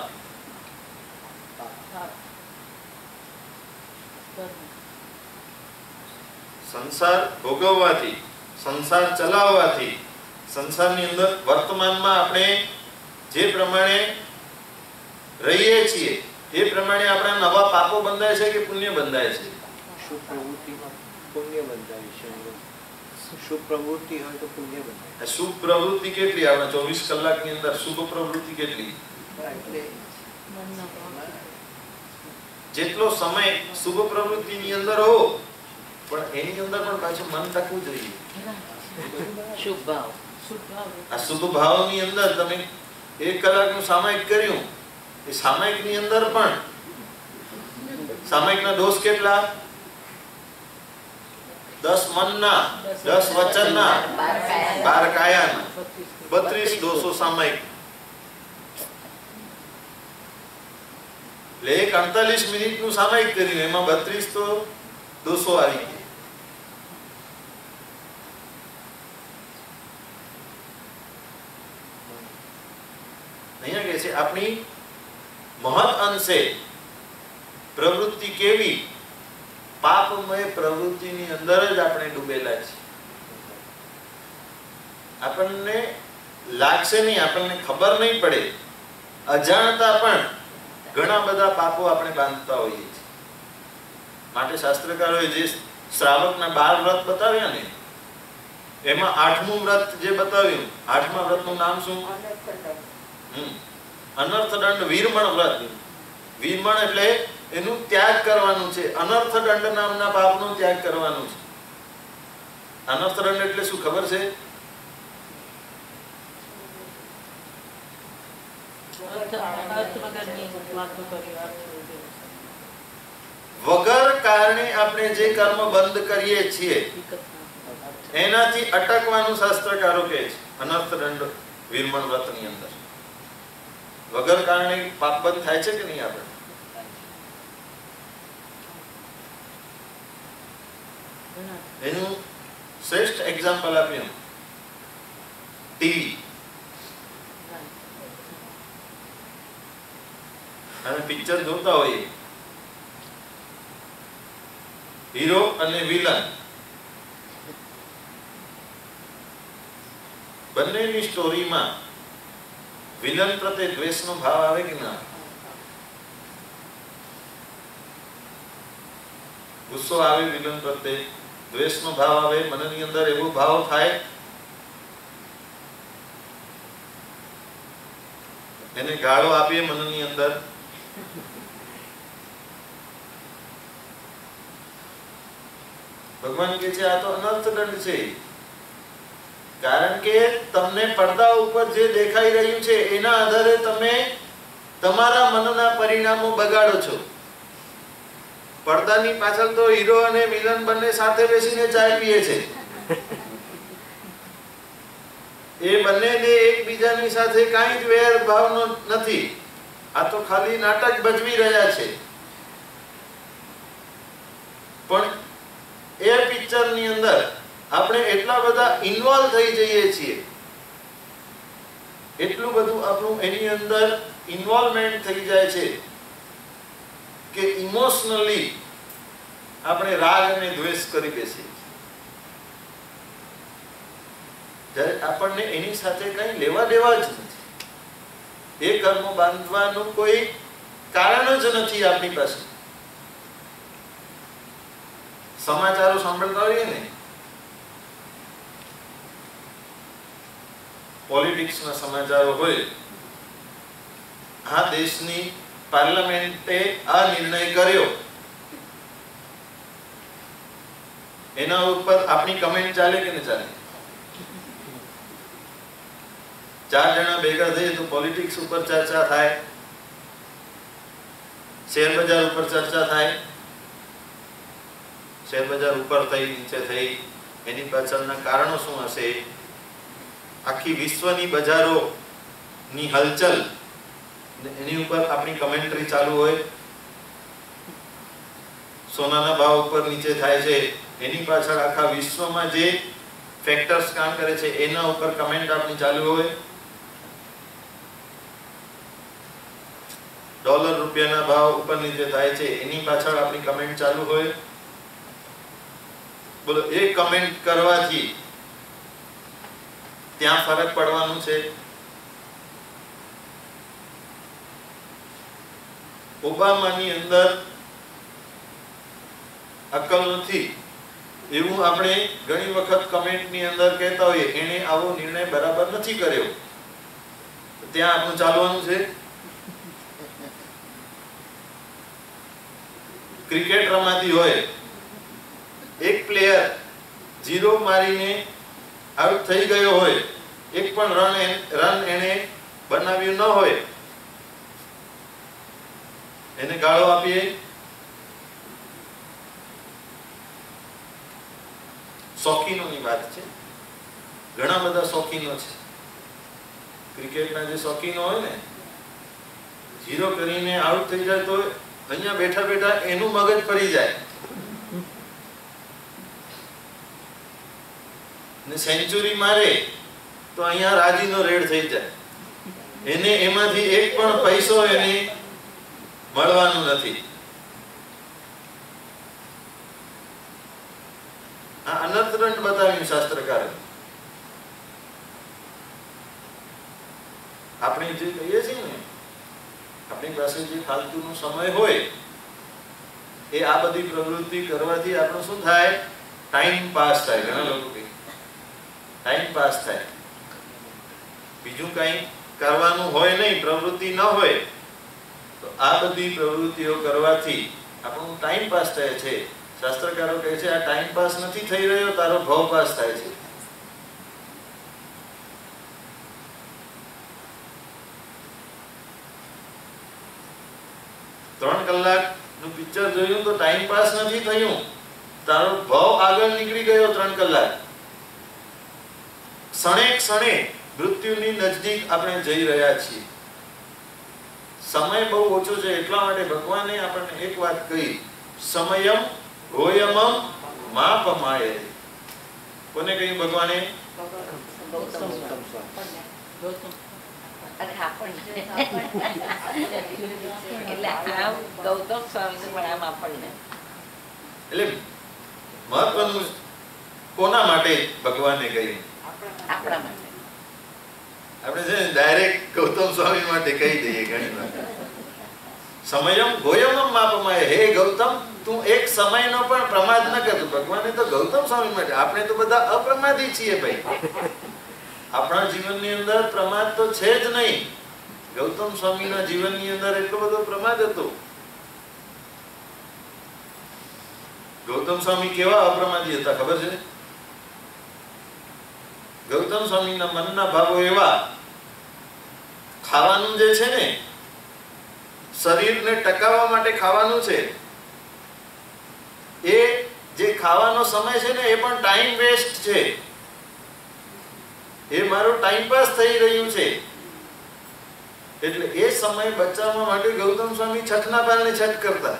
સંસાર ભોગવવાથી, સંસાર ચલાવવાથી, સંસારની અંદર વર્તમાનમાં આપણે જે પ્રમાણે રહીએ છીએ એ પ્રમાણે આપણા નવા પાપો બંધાય છે કે પુણ્ય બંધાય છે? શુભ પ્રવૃત્તિમાં પુણ્ય બંધાય છે. શુભ પ્રવૃત્તિ હોય તો પુણ્ય બંધાય. શુભ પ્રવૃત્તિ કેટલી? આપણે ચોવીસ કલાકની અંદર શુભ પ્રવૃત્તિ કેટલી? એટલે જેટલો સમય શુભ પ્રવૃત્તિની અંદર હો, પણ એની અંદર પણ પાછું મન ટકવું જોઈએ. શુભ ભાવ. આ શુભ ભાવની અંદર તમે એક કલાકનું સામાયિક કર્યું, એ સામાયિકની અંદર પણ સામાયિકના દોષ કેટલા? દસ મનના, દસ વચનના, બાર કાયાના, બત્રીસ દોષો સામાયિક. એટલે એક અડતાલીસ મિનિટ નું સામાયિક કર્યું, એમાં બત્રીસ તો દોષો આવી ગયા. અહીંયા કે છે આપણી મહદ અંશે પ્રવૃત્તિ કેવી? પાપમય પ્રવૃત્તિની અંદર જ આપણે ડૂબેલા છીએ. આપણને લાગશે નહીં, આપણને ખબર નહીં પડે, અજાણતા પણ ઘણા બધા પાપો આપણે બાંધતા હોઈએ છીએ. માટે શાસ્ત્રકારોએ જે શ્રાવકના બાર વ્રત બતાવ્યા ને, એમાં આઠમું વ્રત જે બતાવ્યું, આઠમા વ્રતનું નામ શું? અનર્થદંડ વીરમણ વ્રત. વીરમણ એટલે એનું ત્યાગ કરવાનું છે. અનર્થદંડ નામના પાપનો ત્યાગ કરવાનું છે. અનર્થદંડ એટલે શું ખબર છે? વગર કારણે આપણે જે કર્મ બંધ કરીએ છીએ એનાથી અટકવાનું શાસ્ત્રકારો કહે છે. અનર્થદંડ વીરમણ વ્રતની અંદર વગર કારણે પાપ બંધ થાય છે કે નહીં? આપણે એનું શ્રેષ્ઠ એક્ઝામ્પલ આપ્યું ટીવી. અને પિક્ચર જોતા હોઈએ, હીરો અને વિલન બંનેની સ્ટોરીમાં વિલન પ્રત્યે દ્વેષનો ભાવ આવે કે ના? ગુસ્સો આવે વિલન પ્રત્યે, દ્વેષનો ભાવ આવે, મનની અંદર એવો ભાવ થાય, એને ગાળો આપીએ મનની અંદર. ભગવાન કહે છે આ તો અનર્થદંડ છે. કારણ કે તમને પડદા ઉપર જે દેખાઈ રહ્યું છે એના આધારે તમે તમારા મનના પરિણામો બગાડો છો. પડદાની પાછળ તો હીરો અને વિલન બંને સાથે બેસીને ચાય પીએ છે. એ બંનેને એકબીજાની સાથે કાંઈ જ વેર ભાવનો નથી. આ તો ખાલી નાટક ભજવી રહ્યા છે. પણ એ પિક્ચરની અંદર આપણે એટલા બધા ઇન્વોલ્વ થઈ જઈએ છીએ, એટલું બધું આપણું એની અંદર ઇન્વોલ્વમેન્ટ થઈ જાય છે કે ઇમોશનલી આપણે રાગ અને દ્વેષ કરી બેસીએ. જ્યારે આપણને એની સાથે કઈ લેવા દેવા જ નથી. એ કર્મ બાંધવાનું કોઈ કારણ જ નથી આપણી પાસે. સમાચારો સાંભળતા હોઈએ ને, પોલિટિક્સના સમાચારો હોય, આ દેશની પાર્લામેન્ટે આ નિર્ણય કર્યો, એના ઉપર આપણી કમેન્ટ ચાલે કે ન ચાલે? ચાર જણા ભેગા થઈએ તો પોલિટિક્સ ઉપર ચર્ચા થાય, શેર બજાર ઉપર ચર્ચા થાય. શેર બજાર ઉપર થઈ, નીચે થઈ, એની પાછળના કારણો શું હશે? આખી વિશ્વની બજારોની હલચલ, એની ઉપર આપણી કમેન્ટ્રી ચાલુ હોય. સોનાના ભાવ ઉપર નીચે થાય છે, એની પાછળ આખા વિશ્વમાં જે ફેક્ટર્સ કામ કરે છે એના ઉપર કમેન્ટ આપણી ચાલુ હોય. ડોલર રૂપિયાના ભાવ ઉપર નીચે થાય છે, એની પાછળ આપણી કમેન્ટ ચાલુ હોય. બોલો, એ કમેન્ટ કરવાથી ત્યાં ફરક પડવાનું છે? ઓબામાની અંદર અક્કલ નથી એવું આપણે ઘણી વખત કમેન્ટની અંદર કહેતા હોઈએ, એને આવો નિર્ણય બરાબર નથી કર્યો. ત્યાં આપણું ચાલવાનું છે. ક્રિકેટ રમાતી હોય, એક પ્લેયર ઝીરો મારીને આઉટ થઈ ગયો હોય, એક પણ રન રન એને બનાવ્યું ન હોય, એને ગાળો આપીએ. શોખીનોની વાત છે. ઘણા બધા શોખીનો છે. ક્રિકેટના જે શોખીનો હોય ને, ઝીરો કરીને આઉટ થઈ જાય તો અહીંયા બેઠા બેઠા એનું મગજ ફરી જાય. ને સેન્ચુરી મારે તો અહીંયા રાજીનો રેડ થઈ જાય. એને એમાંથી એક પણ પૈસો એને મળવાનું નથી. આ અનર્થદંડ બતાવ્યું શાસ્ત્રકારે. આપણે જે કહીએ છીએ ને, આપણી પાસે જે ફાલતુનો સમય હોય એ આ બધી પ્રવૃત્તિ કરવાથી આપણું શું થાય? ટાઈમ પાસ થાય. ઘણા લોકો કહે ટાઈમ પાસ થાય. બીજું કઈ કરવાનું હોય નહીં, પ્રવૃત્તિ ન હોય, તો આ બધી પ્રવૃત્તિઓ કરવાથી આપણું ટાઈમ પાસ થાય છે. શાસ્ત્રકારો કહે છે આ ટાઈમ પાસ નથી થઈ રહ્યો, તારો ભાવ પાસ થાય છે. ત્રણ કલાક નું પિક્ચર જોયું તો ટાઈમ પાસ નથી થયું, તારો ભાવ આગળ નીકળી ગયો. ત્રણ કલાક ક્ષણે ક્ષણે મૃત્યુની નજદીક આપણે જઈ રહ્યા છીએ. સમય બહુ ઓછો છે, એટલા માટે ભગવાને આપણને એક વાત કહી, સમયમ ગોયમમ માપમાય. કોને કહ્યું? ભગવાને. અને આપણને એટલે આમ ગૌતમ સ્વામી પણ આમ આપણને એટલે મહત્વનું કોના માટે ભગવાને કહ્યું? આપણા માટે. આપણે છે ને ડાયરેક્ટ ગૌતમ સ્વામી માટે કહી દઈએ ઘણી વાર. સમયમ ગોયમમ માપમાય. હે ગૌતમ, તું એક સમયનો પણ પ્રમાદ ન કરતો. ભગવાને તો ગૌતમ સ્વામી માટે. આપણે તો બધા અપ્રમાદી છીએ ભાઈ. આપણા જીવનની અંદર પ્રમાદ તો છે જ નહીં. ગૌતમ સ્વામીના જીવનની અંદર એટલો બધો પ્રમાદ હતો. ગૌતમ સ્વામી કેવા અપ્રમાદી હતા ખબર છે? ગૌતમ સ્વામીના મનના ભાવો એવા, ખાવાનું જે છે ને, શરીરને ટકાવવા માટે ખાવાનું છે, એ જે ખાવાનો સમય છે ને એ પણ ટાઈમ વેસ્ટ છે. એ મારું ટાઈમ પાસ થઈ રહ્યું છે. એટલે એ સમય બચાવવા માટે ગૌતમ સ્વામી છઠના પારણે છઠ કરતા.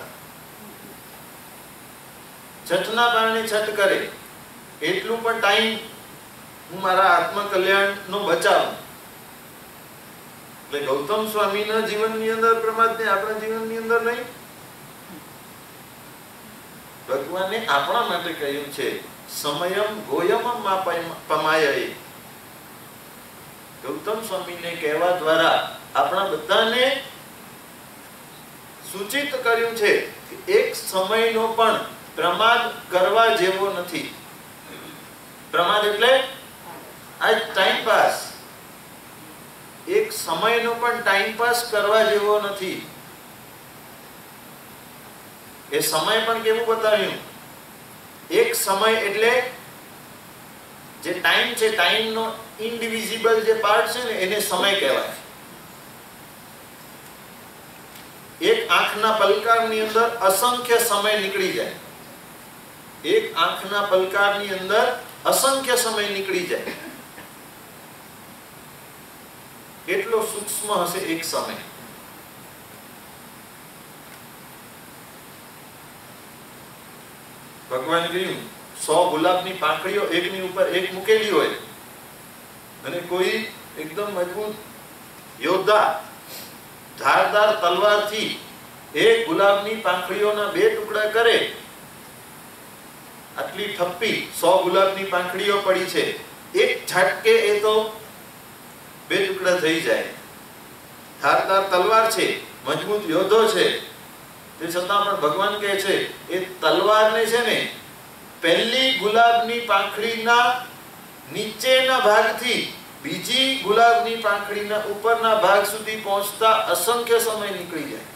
છઠના પારણે છઠ કરે. એટલું પણ ટાઈમ હું મારા આત્મકલ્યાણ નો બચાવું. એટલે ગૌતમ સ્વામીના જીવનની અંદર પ્રમાદ ને આપણા જીવનની અંદર નહીં. ભગવાને આપણા માટે કહ્યું છે સમયમ ગોયમમ માપમાય. ગૌતમ સ્વામીને કહેવા દ્વારા આપણા બધાને સૂચિત કર્યું છે કે એક સમયનો પણ પ્રમાદ કરવા જેવો નથી. પ્રમાદ એટલે આ ટાઈમ પાસ. એક સમયનો પણ ટાઈમ પાસ કરવા જેવો નથી. એ સમય પણ કેવું બતાવ્યું? એક સમય એટલે જે ટાઈમ છે, ટાઈમનો ઇનડિવિઝિબલ જે પાર્ટ છે ને એને સમય કહેવાય. એક આંખના પલકારની અંદર અસંખ્ય સમય નીકળી જાય. એક આંખના પલકારની અંદર અસંખ્ય સમય નીકળી જાય. એટલો સૂક્ષ્મ હશે એક સમય. ભગવાન કહ્યું સો ગુલાબની પાંખડીઓ એકની ઉપર એક મૂકેલી હોય અને કોઈ એકદમ મજબૂત યોદ્ધા ધારદાર તલવારથી એક ગુલાબની પાંખડીઓના બે ટુકડા કરે, આટલી થપ્પી સો ગુલાબની પાંખડીઓ પડી છે, એક ઝટકે એ તો બે ટુકડા થઈ જાય. ધારદાર તલવાર છે, મજબૂત યોદ્ધો છે, તે છતાં પણ ભગવાન કહે છે એ તલવારને છે ને પહેલી ગુલાબની પાંખડીના નીચેના ભાગથી બીજી ગુલાબની પાંખડીના ઉપરના ભાગ સુધી પહોંચતા અસંખ્ય સમય નીકળી જાય.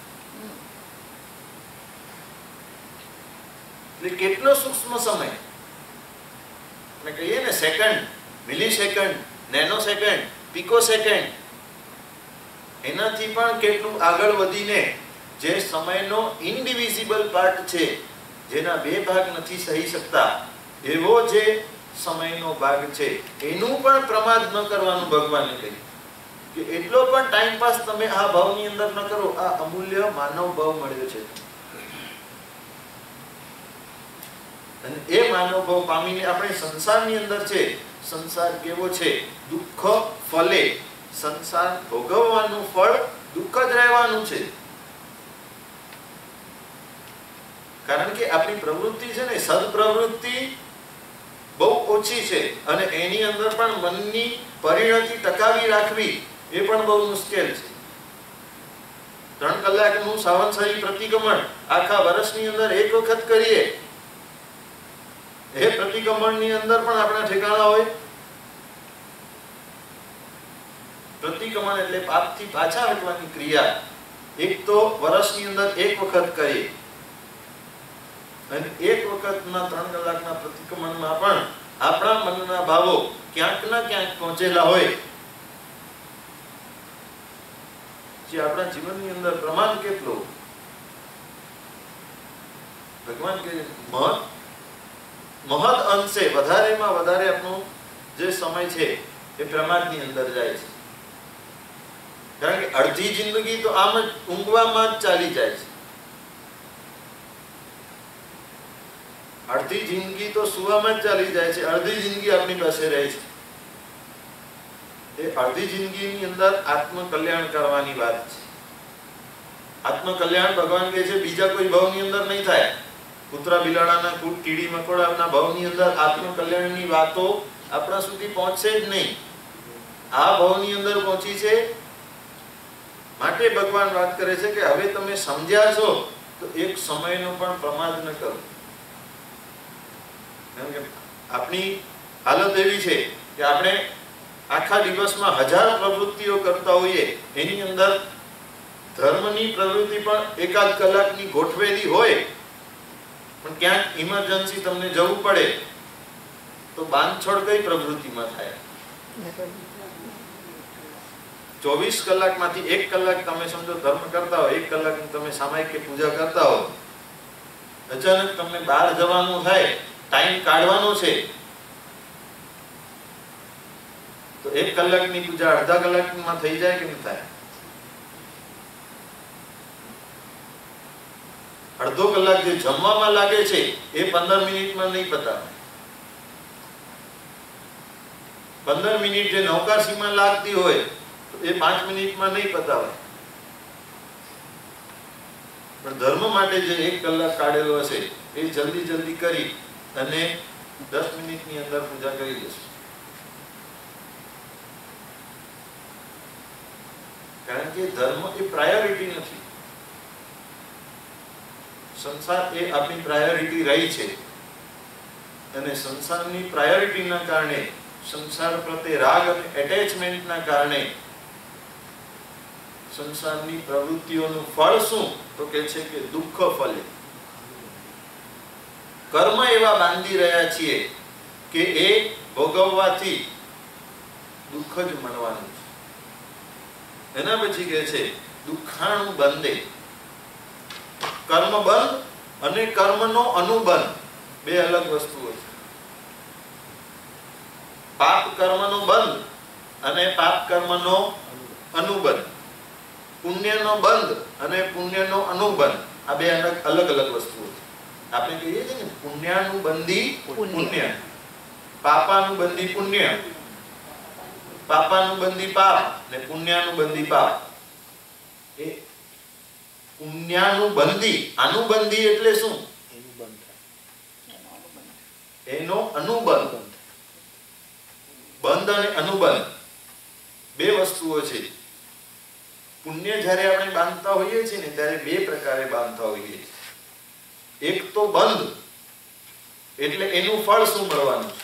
એટલે કેટલો સૂક્ષ્મ સમય. આપણે કહીએ ને second, milli second, nano second, pico second, એનાથી પણ કેટલું આગળ વધીને જે સમયનો ઇનડિવિઝિબલ પાર્ટ છે, જેના બે ભાગ નથી સહી શકતા, એવો જે સમયનો ભાગ છે એનું પણ પ્રમાદ ન કરવાનું ભગવાને કહ્યું કે એટલો પણ ટાઈમ પાસ તમે આ ભાવની અંદર ન કરો. આ અમૂલ્ય માનવ ભાવ મળ્યો છે અને એ માનવ ભાવ પામીને આપણે સંસારની અંદર છે. સંસાર કેવો છે? દુઃખ ફલે. સંસાર ભોગવવાનું ફળ દુઃખ જ રહેવાનું છે. કારણ કે આપણી પ્રવૃત્તિ છે ને સદપ્રવૃત્તિ બહુ ઓછી છે અને એની અંદર પણ મનની પરિણતિ ટકાવી રાખવી એ પણ બહુ મુશ્કેલ છે. ત્રણ કલાકનું સાવનસરી પ્રતિક્રમણ આખા વર્ષની અંદર એક વખત કરીએ, એ પ્રતિક્રમણની અંદર પણ આપણા ઠેકાણા હોય. પ્રતિક્રમણ એટલે પાપથી પાછા હટવાની ક્રિયા. એક તો વર્ષની અંદર એક વખત કરીએ અને એક વખતના ત્રણ કલાકના પ્રતિક્રમણમાં પણ આપણા મનના ભાવો ક્યાંક ના ક્યાંક પહોંચેલા હોય જે આપણા જીવનની અંદર પ્રમાણ કેટલું ભગવાન કે મહત મહદ અંશે વધારેમાં વધારે આપણો જે સમય છે એ પ્રમાદની અંદર જાય છે. કારણ કે અડધી જિંદગી તો આમ જ ઊંઘવામાં જ ચાલી જાય છે. અડધી જિંદગી તો સુવામાં જ ચાલી જાય છે, અડધી જિંદગી આપણી પાસે રહે છે. એ અડધી જિંદગીની અંદર આત્મકલ્યાણ કરવાની વાત છે. આત્મકલ્યાણ ભગવાન કહે છે બીજા કોઈ ભાવની અંદર નહીં થાય. કૂતરા બિલાડાના કૂટ કીડી મકોડાના ભાવની અંદર આત્મકલ્યાણની વાતો આપણા સુધી પહોંચશે જ નહીં. આ ભાવની અંદર પહોંચી છે માટે ભગવાન વાત કરે છે કે હવે તમે સમજ્યા છો તો એક સમયનો પણ પ્રમાદ ન કરો. આપણી હાલત એવી છે કે આપણે આખા દિવસમાં હજાર પ્રવૃત્તિઓ કરતા હોઈએ, એની અંદર ધર્મની પ્રવૃત્તિ પણ એકાદ કલાકની ગોઠવેલી હોય, પણ ક્યાંક ઇમરજન્સી તમને જવું પડે તો બાંધછોડ કઈ પ્રવૃત્તિમાં થાય? ચોવીસ કલાકમાંથી એક કલાક તમે સમજો ધર્મ કરતા હો, એક કલાક તમે સામાયિક કે પૂજા કરતા હો, અચાનક તમને બહાર જવાનું થાય, ટાઈમ કાઢવાનો છે, તો એક કલાકની પૂજા અડધા કલાકમાં થઈ જાય કે નહીં થાય? અડધો કલાક જે જમવામાં લાગે છે એ પંદર મિનિટમાં નહીં પતાવે. પંદર મિનિટ જે નૌકાસીમાં લાગતી હોય એ પાંચ મિનિટમાં નહીં પતાવે. પણ ધર્મ માટે જે એક કલાક કાઢેલો હશે એ જલ્દી જલ્દી કરી અને દસ મિનિટની અંદર પૂજા કરી લેશે. કારણ કે ધર્મ એ પ્રાયોરિટી નથી. સંસાર એ આપણી પ્રાયોરિટી રહી છે અને સંસારની પ્રાયોરિટીના કારણે, સંસાર પ્રત્યે રાગ અને એટેચમેન્ટના કારણે સંસારની પ્રવૃત્તિઓનું ફળ શું? તો કે છે કે દુઃખ ફલે. કર્મ એવા બાંધી રહ્યા છીએ કે એ ભોગવવાથી દુઃખ જ મળવાનું છે. એના પછી કહે છે દુઃખાણું બંધે. કર્મ બંધ અને કર્મનો અનુબંધ બે અલગ વસ્તુઓ છે. પાપ કર્મનો બંધ અને પાપ કર્મનો અનુબંધ. પુણ્યનો બંધ અને પુણ્યનો અનુબંધ, આ બે અલગ અલગ અલગ વસ્તુઓ છે. આપણે કહીએ છીએ ને પુણ્યાનુબંધી પુણ્ય, પાપાનુબંધી પુણ્ય, પાપાનુબંધી પાપ ને પુણ્યાનુબંધી પાપ. એ પુણ્યાનુબંધી, અનુબંધી એટલે શું? એનો અનુબંધ. બંધ અને અનુબંધ બે વસ્તુઓ છે. પુણ્ય જ્યારે આપણે બાંધતા હોઈએ છીએ ને ત્યારે બે પ્રકારે બાંધતા હોઈએ છીએ. એક તો બંધ એટલે એનું ફળ શું મળવાનું છે,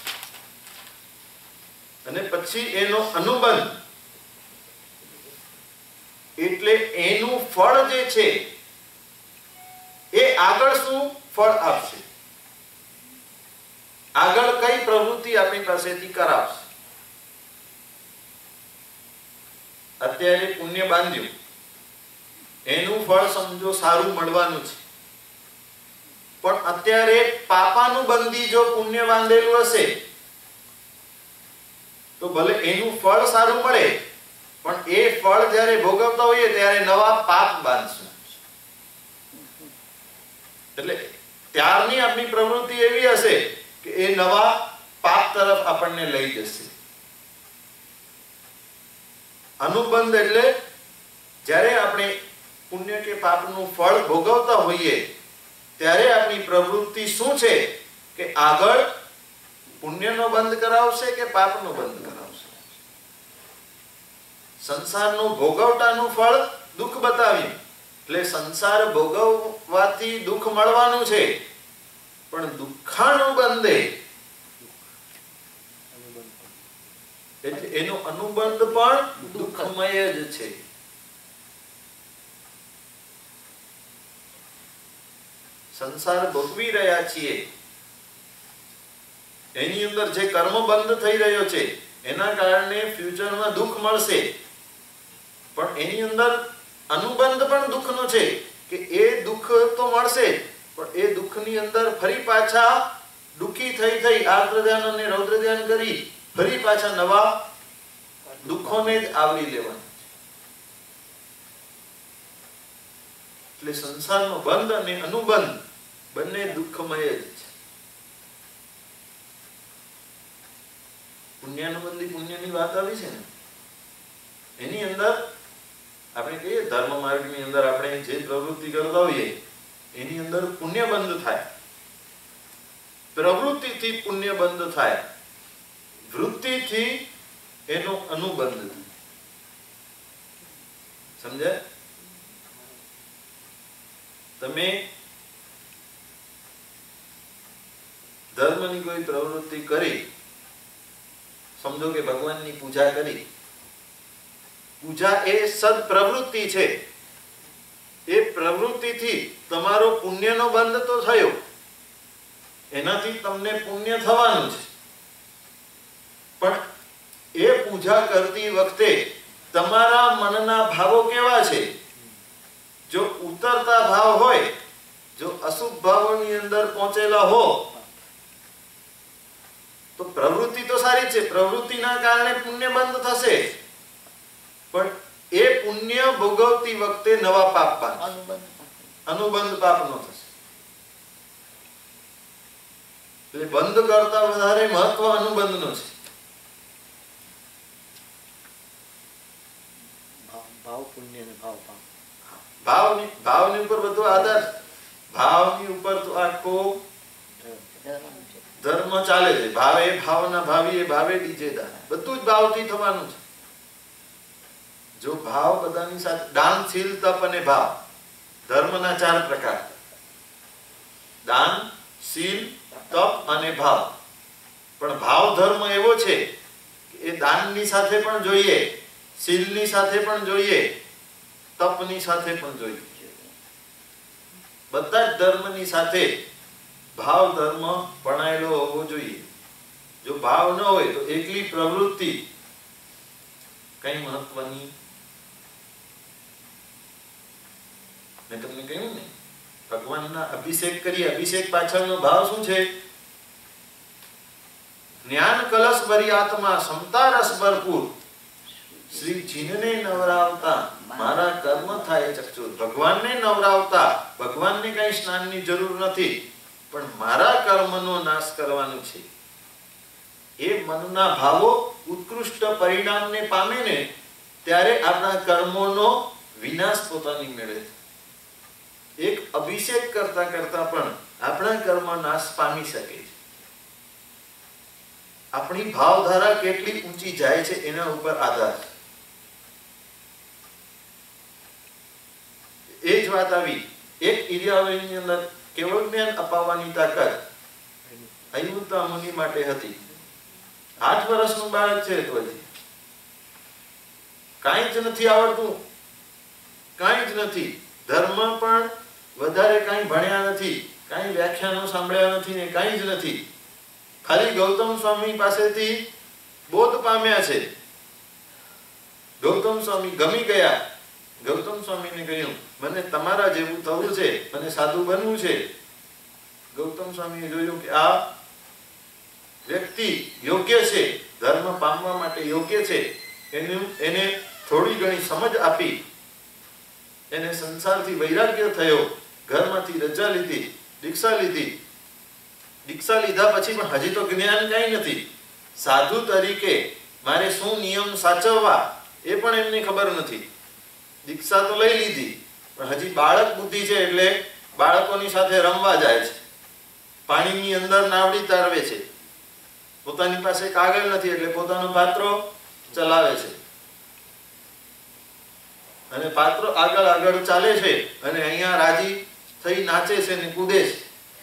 અને પછી એનો અનુબંધ એટલે એનું ફળ જે છે એ આગળ શું ફળ આપશે, આગળ કઈ પ્રવૃત્તિ આપણી પાસેથી કરાવશે. અત્યારે પુણ્ય બાંધ્યું, એનું ફળ સમજો સારું મળવાનું છે, પણ અત્યારે પાપાનું બંધી જો પુણ્ય બાંધેલું હશે તો ભલે એનું ફળ સારું મળે, પણ એ ફળ જ્યારે ભોગવતા હોઈએ ત્યારે નવા પાપ બાંધશું. એટલે ત્યારની આપણી પ્રવૃત્તિ એવી હશે કે એ નવા પાપ તરફ આપણને લઈ જશે. અનુબંધ એટલે જ્યારે આપણે પુણ્ય કે પાપનું ફળ ભોગવતા હોઈએ ત્યારે આપણી પ્રવૃત્તિ શું છે કે આગળ પુણ્યનો બંધ કરાવશે કે પાપનો બંધ કરાવશે? સંસારનું ભોગવટાનું ફળ દુઃખ બતાવ્યું, એટલે સંસાર ભોગવવાથી દુઃખ મળવાનું છે, પણ દુઃખાનું બંધે એટલે એનો અનુબંધ પણ દુઃખમય જ છે. સંસાર ભોગવી રહ્યા છીએ એની અંદર જે કર્મ બંધ થઈ રહ્યો છે એના કારણે ફ્યુચરમાં દુઃખ મળશે, પણ એની અંદર અનુબંધ પણ દુઃખનો છે કે એ દુઃખ તો મળશે, પણ એ દુઃખની અંદર ફરી પાછા દુઃખી થઈ થઈ આર્દ્ર ધ્યાન અને રૌદ્ર ધ્યાન કરી ફરી પાછા નવા દુઃખોને જ આવરી લેવાના. એટલે સંસારનો બંધ અને અનુબંધ બંને દુઃખમય જ છે. પુણ્યાનુબંધી પુણ્યની વાત આવી છે ને, એની અંદર આપણે કહીએ ધર્મ માર્ગની અંદર આપણે જે પ્રવૃત્તિ કરતા હોઈએ એની અંદર પુણ્ય બંધ થાય, પ્રવૃત્તિથી પુણ્ય બંધ થાય, વૃત્તિથી એનો અનુબંધ થાય. સમજાય? તમે ધર્મની કોઈ પ્રવૃત્તિ કરી, સમજો કે ભગવાનની પૂજા કરી, પૂજા એ સદ પ્રવૃત્તિ છે, એ પ્રવૃત્તિથી તમારો પુણ્યનો બંધ તો થયો, એનાથી તમને પુણ્ય થવાનું છે, પણ એ પૂજા કરતી વખતે તમારા મનના ભાવો કેવા છે? જો ઉતરતા ભાવ હોય, જો અશુભ ભાવોની અંદર પહોંચેલા હો તો પ્રવૃત્તિ તો સારી છે, પ્રવૃત્તિના કારણે પુણ્ય બંધ થશે, પણ એ પુણ્ય ભોગવતી વખતે નવા પાપ પામશે, અનુબંધ પાપનો થશે. એટલે બંધ કરતા વધારે મહત્વ અનુબંધનો છે. ભાવ પુણ્ય ને ભાવ પાપ, ભાવની ભાવની ઉપર બધો આધાર, ભાવની ઉપર તો આખો ધર્મ ચાલે છે. ભાવે ભાવના ભાવી એ ભાવે ડીજેદાર, બધું જ ભાવથી થવાનું છે. જો ભાવ બધાની સાથે, દાન, શીલ, તપ અને ભાવ ધર્મના ચાર પ્રકાર: દાન, શીલ, તપ અને ભાવ. પણ ભાવ ધર્મ એવો છે કે એ દાનની સાથે પણ જોઈએ, શીલની સાથે પણ જોઈએ, તપની સાથે પણ જોઈએ. બધા જ ધર્મની સાથે ભાવ ધર્મ પણાયેલો હોવો જોઈએ. જો ભાવ ન હોય તો એકલી પ્રવૃત્તિ કઈ મહત્વની. મેં તમને કહ્યું ને, ભગવાનના અભિષેક કરીએ, અભિષેક પાછળનો ભાવ શું છે? જ્ઞાન કલશ ભરી આત્મા, સમતા રસ ભરપૂર, શ્રીજીને નવરાવતા મારા કર્મ થાય ચકચૂર. ભગવાનને નવરાવતા, ભગવાનને કઈ સ્નાનની જરૂર નથી, પણ મારા કર્મનો નાશ કરવાનું છે. એ મનના ભાવો ઉત્કૃષ્ટ પરિણામને પામે ને ત્યારે આપણા કર્મોનો વિનાશ પોતાની મેળે. એક અભિષેક કરતા કરતા પણ આપણા કર્મ નાશ પામી શકે છે. આપણી ભાવધારા કેટલી ઊંચી જાય છે એના ઉપર આધાર છે. એ જ વાત આવી એક ઇરિયાવરીની અંદર કેવળ જ્ઞાન અપાવવાની તાકાત અયુતા મુનિ માટે હતી. આઠ વર્ષનું બાળક છે, તો હજી કાંઈ જ નથી આવડતું, કાંઈ જ નથી, ધર્મ પણ વધારે કાંઈ ભણ્યા નથી, કાંઈ વ્યાખ્યાનો સાંભળ્યા નથી ને કાંઈ જ નથી. ખાલી ગૌતમ સ્વામી પાસેથી બોધ પામ્યા છે. ગૌતમ સ્વામી ગમી ગયા. ગૌતમ સ્વામીને કહ્યું, મને તમારા જેવું થવું છે, મને સાધુ બનવું છે. ગૌતમ સ્વામીએ જોયું કે આ વ્યક્તિ યોગ્ય છે, ધર્મ પામવા માટે યોગ્ય છે. એનું એને થોડી ઘણી સમજ આપી, એને સંસારથી વૈરાગ્ય થયો, ઘરમાંથી રજા લીધી, દીક્ષા લીધી. દીક્ષા લીધા પછી પણ હજી તો જ્ઞાન કાંઈ નથી. સાધુ તરીકે મારે શું નિયમ સાચવવા એ પણ એમને ખબર નથી. દીક્ષા તો લઈ લીધી, પણ હજી બાળક બુદ્ધિ છે, એટલે બાળકોની સાથે રમવા જાય છે, પાણીની અંદર નાવડી તારવે છે, પોતાની પાસે કાગળ નથી એટલે પોતાનો પાત્રો ચલાવે છે અને પાત્રો આગળ આગળ ચાલે છે અને અહીંયા રાજી થઈ નાચે છે ને કૂદે છે.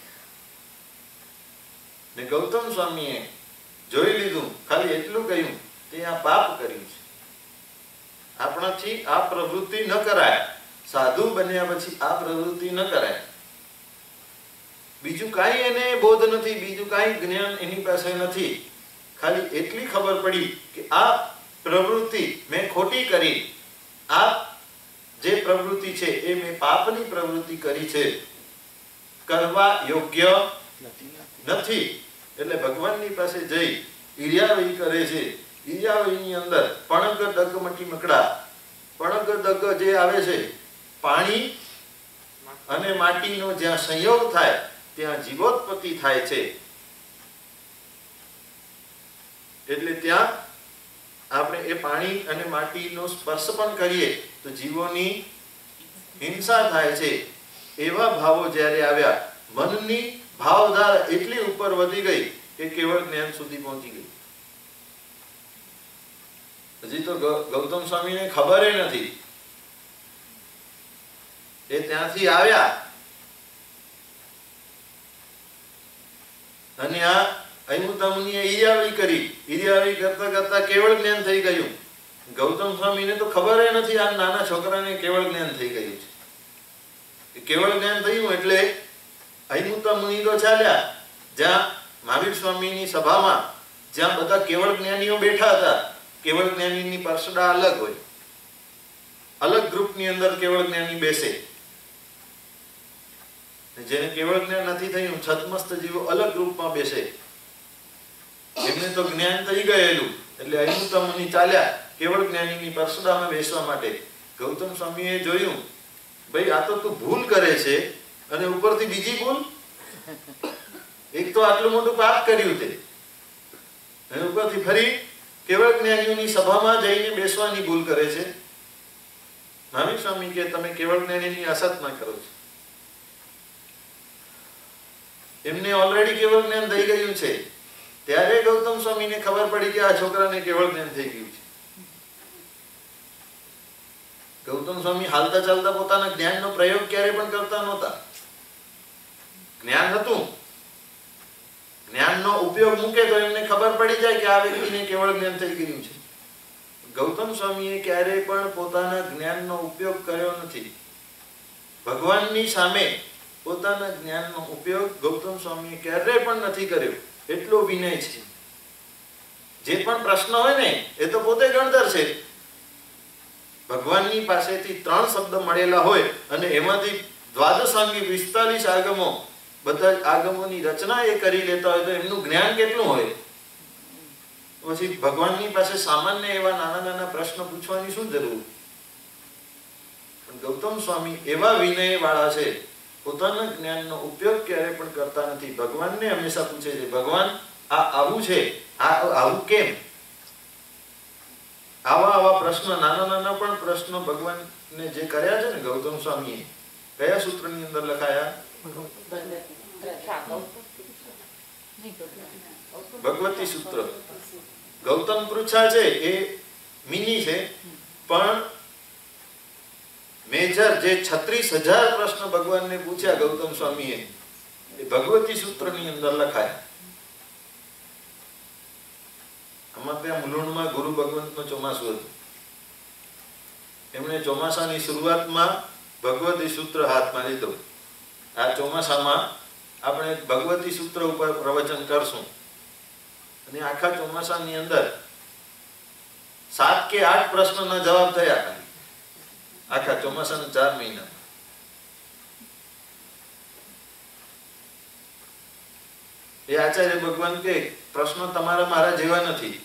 ને ગૌતમ સ્વામીએ જોઈ લીધું, ખાલી એટલું કહ્યું, તે આ પાપ કર્યું છે, આપણાથી આ પ્રવૃત્તિ ન કરાય, સાધુ બન્યા પછી આ પ્રવૃત્તિ ન કરાય. બીજું કાંઈ એને બોધ નથી, બીજું કાંઈ જ્ઞાન એની પાસે નથી. ખાલી એટલી ખબર પડી કે આ પ્રવૃત્તિ મેં ખોટી કરી, આ જે પ્રવૃત્તિ છે એ મેં પાપની પ્રવૃત્તિ કરી છે, કરવા યોગ્ય નથી. એટલે ભગવાનની પાસે જઈ ઈર્યાવઈ કરે છે. ઈર્યાવઈની અંદર પણગ ડગ મટી મકડા, પણગ ડગ જે આવે છે, પાણી અને માટીનો જ્યાં સંયોગ થાય ત્યાં જીવોત્પત્તિ થાય છે. એટલે ત્યાં આપણે એ પાણી અને માટીનો સ્પર્શ પણ કરીએ તો જીવોની હિંસા થાય છે. એવા ભાવો જ્યારે આવ્યા, મનની ભાવધારા એટલી ઉપર વધી ગઈ કે કેવળ જ્ઞાન સુધી પહોંચી ગઈ. હજી તો ગૌતમ સ્વામીને ખબર નથી. એ ત્યાંથી આવ્યા અને આ અયમુતા મુનિએ ઈર્યાવઈ કરી. ઈર્યાવઈ કરતા કરતા કેવળ જ્ઞાન થઈ ગયું. ગૌતમ સ્વામીને તો ખબર નથી આ નાના છોકરાને કેવળ જ્ઞાન થઈ ગયું છે. કેવળ જ્ઞાન થયું એટલે અયમુતા મુનિ તો ચાલ્યા જ્યાં મહાવીર સ્વામીની સભામાં, જ્યાં બધા કેવળ જ્ઞાનીઓ બેઠા હતા. કેવળ જ્ઞાનીની પરસડા અલગ હોય, અલગ ગ્રુપની અંદર કેવળ જ્ઞાની બેસે. જેને કેવળ જ્ઞાન નથી થયું, છતમસ્ત જીવો અલગ ગ્રુપમાં બેસે. એમને તો જ્ઞાન થઈ ગયેલું એટલે અયમુતા મુનિ ચાલ્યા કેવળ જ્ઞાનીની પરસડામાં બેસવા માટે. ગૌતમ સ્વામીએ જોયું, ભાઈ આ તો તું ભૂલ કરે છે અને ઉપરથી બીજી ભૂલ. એક તો આટલું મોટું પાપ કર્યું તે, અને ઉપરથી ફરી કેવળ જ્ઞાનીઓની સભામાં જઈને બેસવાની ભૂલ કરે છે. મહાવીર સ્વામી કે તમે કેવળ જ્ઞાનીની અસત્ય કરો છો. એમને ઓલરેડી કેવળ જ્ઞાન થઈ ગયું છે. ત્યારે ગૌતમ સ્વામીને ખબર પડી કે આ છોકરાને કેવળ જ્ઞાન થઈ ગયું છે. ગૌતમ સ્વામી હાલતા ચાલતા પોતાના જ્ઞાનનો પ્રયોગ ક્યારે પણ કરતા નહોતા. જ્ઞાન હતું, જ્ઞાનનો ઉપયોગ મૂકે તો એમને ખબર પડી જાય કે આ વ્યક્તિને કેવળ જ્ઞાન થઈ ગયું છે. ગૌતમ સ્વામીએ ક્યારેય પણ પોતાના જ્ઞાનનો ઉપયોગ કર્યો નથી. ભગવાનની સામે પોતાના જ્ઞાનનો ઉપયોગ ગૌતમ સ્વામીએ ક્યારેય પણ નથી કર્યો. એટલો વિનય છે. જે પણ પ્રશ્ન હોય ને એ તો પોતે ગણતર છે. ભગવાનની પાસેથી ત્રણ શબ્દ મળેલા હોય અને એમાંથી દ્વાદશાંગી પિસ્તાલીસ આગમો, બધા આગમોની રચના એ કરી લેતા હોય તો એમનું જ્ઞાન કેટલું હોય. પછી ભગવાનની પાસે સામાન્ય એવા નાના નાના પ્રશ્ન પૂછવાની શું જરૂર. ગૌતમ સ્વામી એવા વિનય વાળા છે, પોતાના જ્ઞાનનો ઉપયોગ ક્યારે પણ કરતા નથી. ભગવાનને હંમેશા પૂછે છે, ભગવાન આ આવું છે, આ આવું કેમ. આવા આવા પ્રશ્ન, નાના નાના પણ પ્રશ્નો ભગવાનને જે કર્યા છે ને ગૌતમ સ્વામીએ, કયા સૂત્રની અંદર લખાયા? ભગવતી સૂત્ર. ગૌતમ પૃચ્છા છે એ મિની છે, પણ મેજર જે છત્રીસ હજાર પ્રશ્ન ભગવાનને પૂછ્યા ગૌતમ સ્વામીએ એ ભગવતી સૂત્રની અંદર લખાયા. આમાં ત્યાં મુલુંડમાં ગુરુ ભગવંતનું ચોમાસું હતું. એમણે ચોમાસાની શરૂઆતમાં ભગવતી સૂત્ર હાથમાં લીધું. આ ચોમાસામાં આપણે ભગવતી સૂત્ર ઉપર પ્રવચન કરશું અને આખા ચોમાસાની અંદર સાત કે આઠ પ્રશ્નના જવાબ થયા. આખા ચોમાસાના ચાર મહિના એ આચાર્ય ભગવાન કે પ્રશ્નો તમારા મારા જેવા નથી.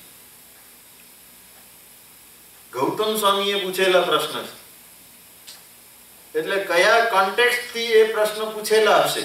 ગૌતમ સ્વામીએ પૂછેલા પ્રશ્ન છે, એટલે કયા કોન્ટેક્સ્ટ થી એ પ્રશ્ન પૂછેલા હશે,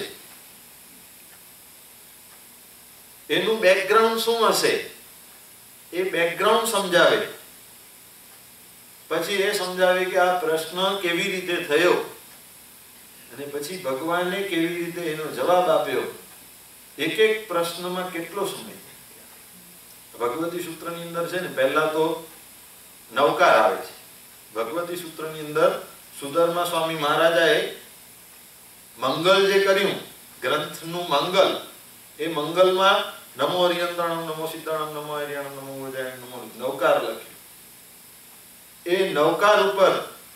એનું બેકગ્રાઉન્ડ શું હશે, એ બેકગ્રાઉન્ડ સમજાવે. પછી એ સમજાવે કે આ પ્રશ્ન કેવી રીતે થયો અને પછી ભગવાને કેવી રીતે એનો જવાબ આપ્યો, એક એક પ્રશ્નમાં કેટલો સમય. ભગવતી સૂત્રની અંદર છે ને પહેલા તો નવકાર આવે છે. ભગવતી સૂત્રની અંદર સુધર્મા સ્વામી મહારાજાએ મંગલ જે કર્યું, ગ્રંથનું મંગલ, એ મંગલમાં નમો હરિયંતાણમ, નમો સીતાણમ, નમો હરિયાણમ, નમો વજાયણ, નમો નવકાર લખ્યું. એ નવકાર ઉપર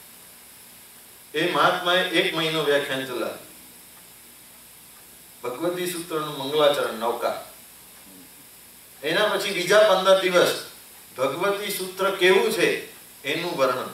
એ મહાત્માએ એક મહિનો વ્યાખ્યાન ચલાવ્યું. ભગવતી સૂત્રનું મંગલાચરણ નવકાર. એના પછી બીજા પંદર દિવસ ભગવતી સૂત્ર કેવું છે એનું વર્ણન.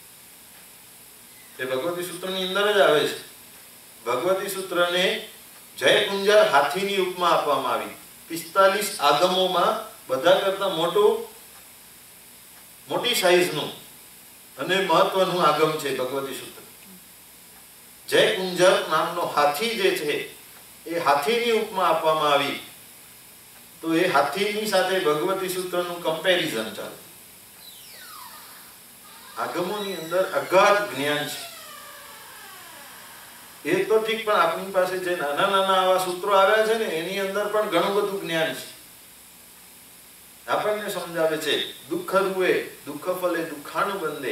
એ ભગવતી સૂત્રની અંદર જ આવે છે. ભગવતી સૂત્રને જય કુંજાર હાથીની ઉપમા આપવામાં આવી. પિસ્તાલીસ આગમોમાં બધા કરતા મોટું, મોટી સાઈઝનું અને મહત્વનું આગમ છે ભગવતી સૂત્ર. જય કુંજર નામનો હાથી જે છે એ હાથીની ઉપમા આપવામાં આવી. તો એ હાથીની સાથે ભગવતી સૂત્રનું કમ્પેરિઝન ચાલે. આગમોની અંદર અગાધ જ્ઞાન છે. એ તો ઠીક, પણ આપણી પાસે જે નાના નાના આવા સૂત્રો આવ્યા છે ને એની અંદર પણ ઘણું બધું જ્ઞાન છે. આપણને સમજાવે છે દુઃખ રૂએ દુઃખ ફલે દુઃખાનું બંધે.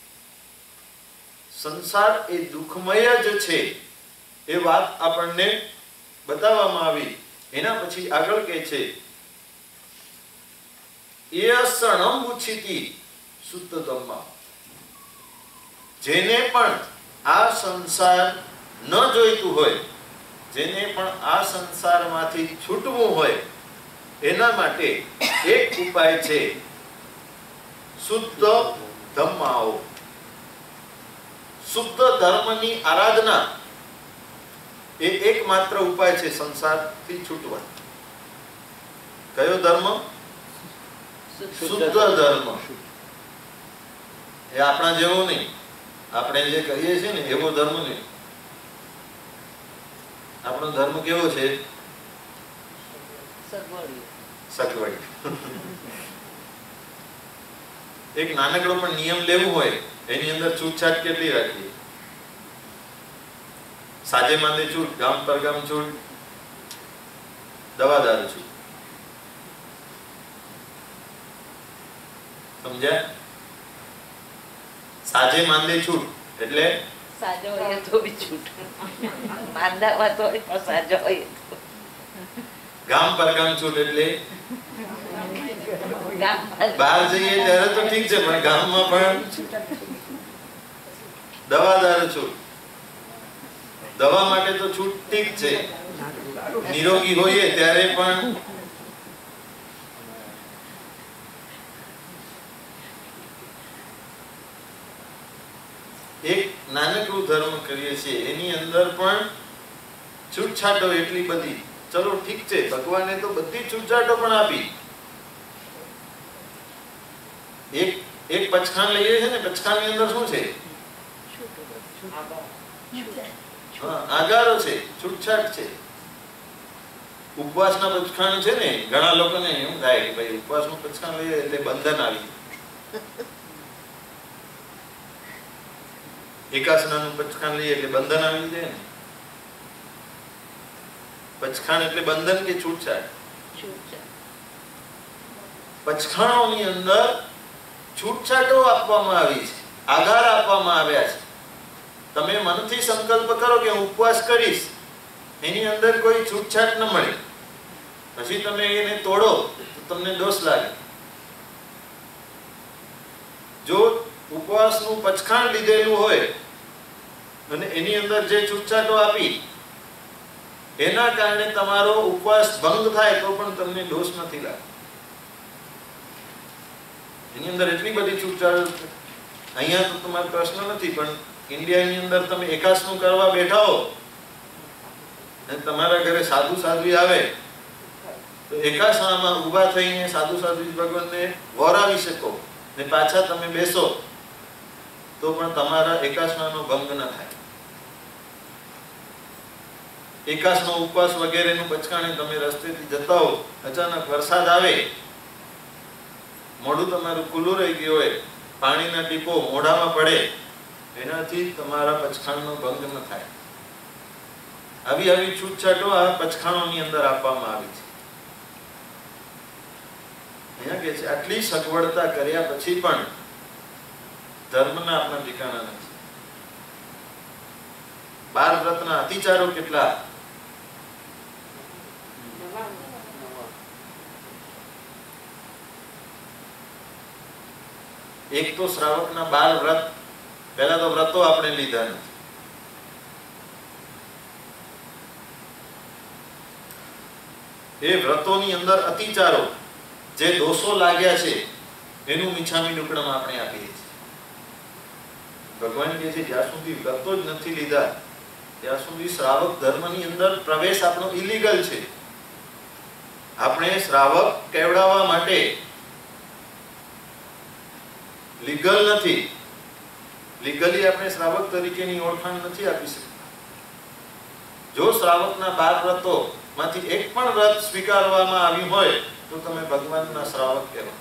સંસાર એ દુઃખમય જ છે એ વાત આપણને બતાવવામાં આવી. એના પછી આગળ કહે છે એસણમ ઉચ્છિતિ સુત્તતમ્મા. જેને પણ આ સંસાર ન જોઈતું હોય, જેને પણ આ સંસારમાંથી છૂટવું હોય, એના માટે એક ઉપાય છે શુદ્ધ ધમ્માઓ. શુદ્ધ ધર્મની આરાધના એ એકમાત્ર ઉપાય છે સંસારથી છૂટવા. કયો ધર્મ? શુદ્ધ ધર્મ. એ આપણા જેવો નહીં. આપણે જે કહીએ છીએ ને એવો ધર્મ નહીં. આપણો ધર્મ કેવો છે? સગવડી. એક નાનકડો પણ નિયમ લેવું હોય એની અંદર છૂટછાટ કેટલી રાખીએ? સાજે માંદે છૂટ, ગામ પર ગામ છૂટ, દવાદાર છૂટ. સમજ્યા? સાજે માંદે છૂટ એટલે સાજો હોય તો બી છૂટ, માંદા હોય તો પણ સાજો હોય. ગામ પર ગામ છૂટ એટલે બહાર જઈએ ત્યારે તો ઠીક છે, પણ ગામમાં પણ દવાદાર છૂટ. દવા માટે તો છૂટ ઠીક છે, નિરોગી હોઈએ ત્યારે પણ એક નાનકડું ધર્મ કરીએ છીએ એની અંદર પણ છૂટછાટો એટલી બધી. ચલો ઠીક છે, ભગવાને તો બધી છૂટછાટો પણ આપી. એક એક પચખાણ લઈએ છે ને, પચખાણની અંદર શું છે? આગારો છે, છૂટછાટ છે. ઉપવાસના પચખાણ છે ને, ઘણા લોકોને એમ થાય કે ભાઈ ઉપવાસનું પચખાણ લઈએ એટલે બંધન આવી. એકાસનાનું પચખાણ લઈએ એટલે બંધન આવી જાય ને. પચખાણ એટલે બંધન કે છૂટછાટ? પચખાણોની અંદર છૂટછાટો આપવામાં આવી છે, આધાર આપવામાં આવ્યા છે. તમે મનથી સંકલ્પ કરો કે હું ઉપવાસ કરીશ, એની અંદર કોઈ છૂટછાટ ન મળે, પછી તમે એને તોડો તો તમને દોષ લાગે. જો ઉપવાસનું પચખાણ લીધેલું હોય અને એની અંદર જે છૂટછાટો આપી એના કારણે તમારો ઉપવાસ ભંગ થાય તો પણ તમને દોષ નથી લાગતો. એની અંદર એટલી બધી છૂટછાટો. અહીંયા તો તમારો પ્રશ્ન નથી, પણ ઇન્ડિયાની અંદર તમે એકાસનું કરવા બેઠા હો અને તમારા ઘરે સાધુ સાધ્વી આવે તો એકાસનામાં ઊભા થઈને સાધુ સાધ્વી ભગવાનને વહોરાવી શકો ને પાછા તમે બેસો તો પણ તમારા એકાસનાનો ભંગ ન થાય. એકાસનો ઉપવાસ વગેરેનું પચખાણે તમે રસ્તેથી જતા હો, અચાનક વરસાદ આવે, મોઢું તમારું ખુલ્લું રહી ગયું હોય, પાણીના ટીપો મોઢામાં પડે, એનાથી તમારા પચખાણનો ભંગ ન થાય. આવી આવી છૂટછાટો આ પચખાણોની અંદર આપવામાં આવી છે. અહીંયા કે છે આટલી સગવડતા કર્યા પછી પણ ધર્મના આપણા ઠેકાણા નથી. બાર વ્રતના અતિચારો કેટલા? એક તો શ્રાવકના બાર વ્રત, પહેલા તો વ્રતો આપણે લીધા નથી. એ વ્રતોની અંદર અતિચારો, જે દોષો લાગ્યા છે એનું મિચ્છામી દુક્કડમ આપણે આપીએ છીએ. ભગવાન કહે છે જ્યાં સુધી વ્રતો જ નથી લીધા ત્યાં સુધી શ્રાવક ધર્મની અંદર પ્રવેશ આપણો ઇલીગલ છે. આપણે શ્રાવક કેવડાવવા માટે લીગલ નથી. લીગલી આપણે શ્રાવક તરીકેની ઓળખાણ નથી આપી શકતા. જો શ્રાવકના બાર વ્રતો માંથી એક પણ વ્રત સ્વીકારવામાં આવ્યું હોય તો તમે ભગવાનના શ્રાવક કહેવાય.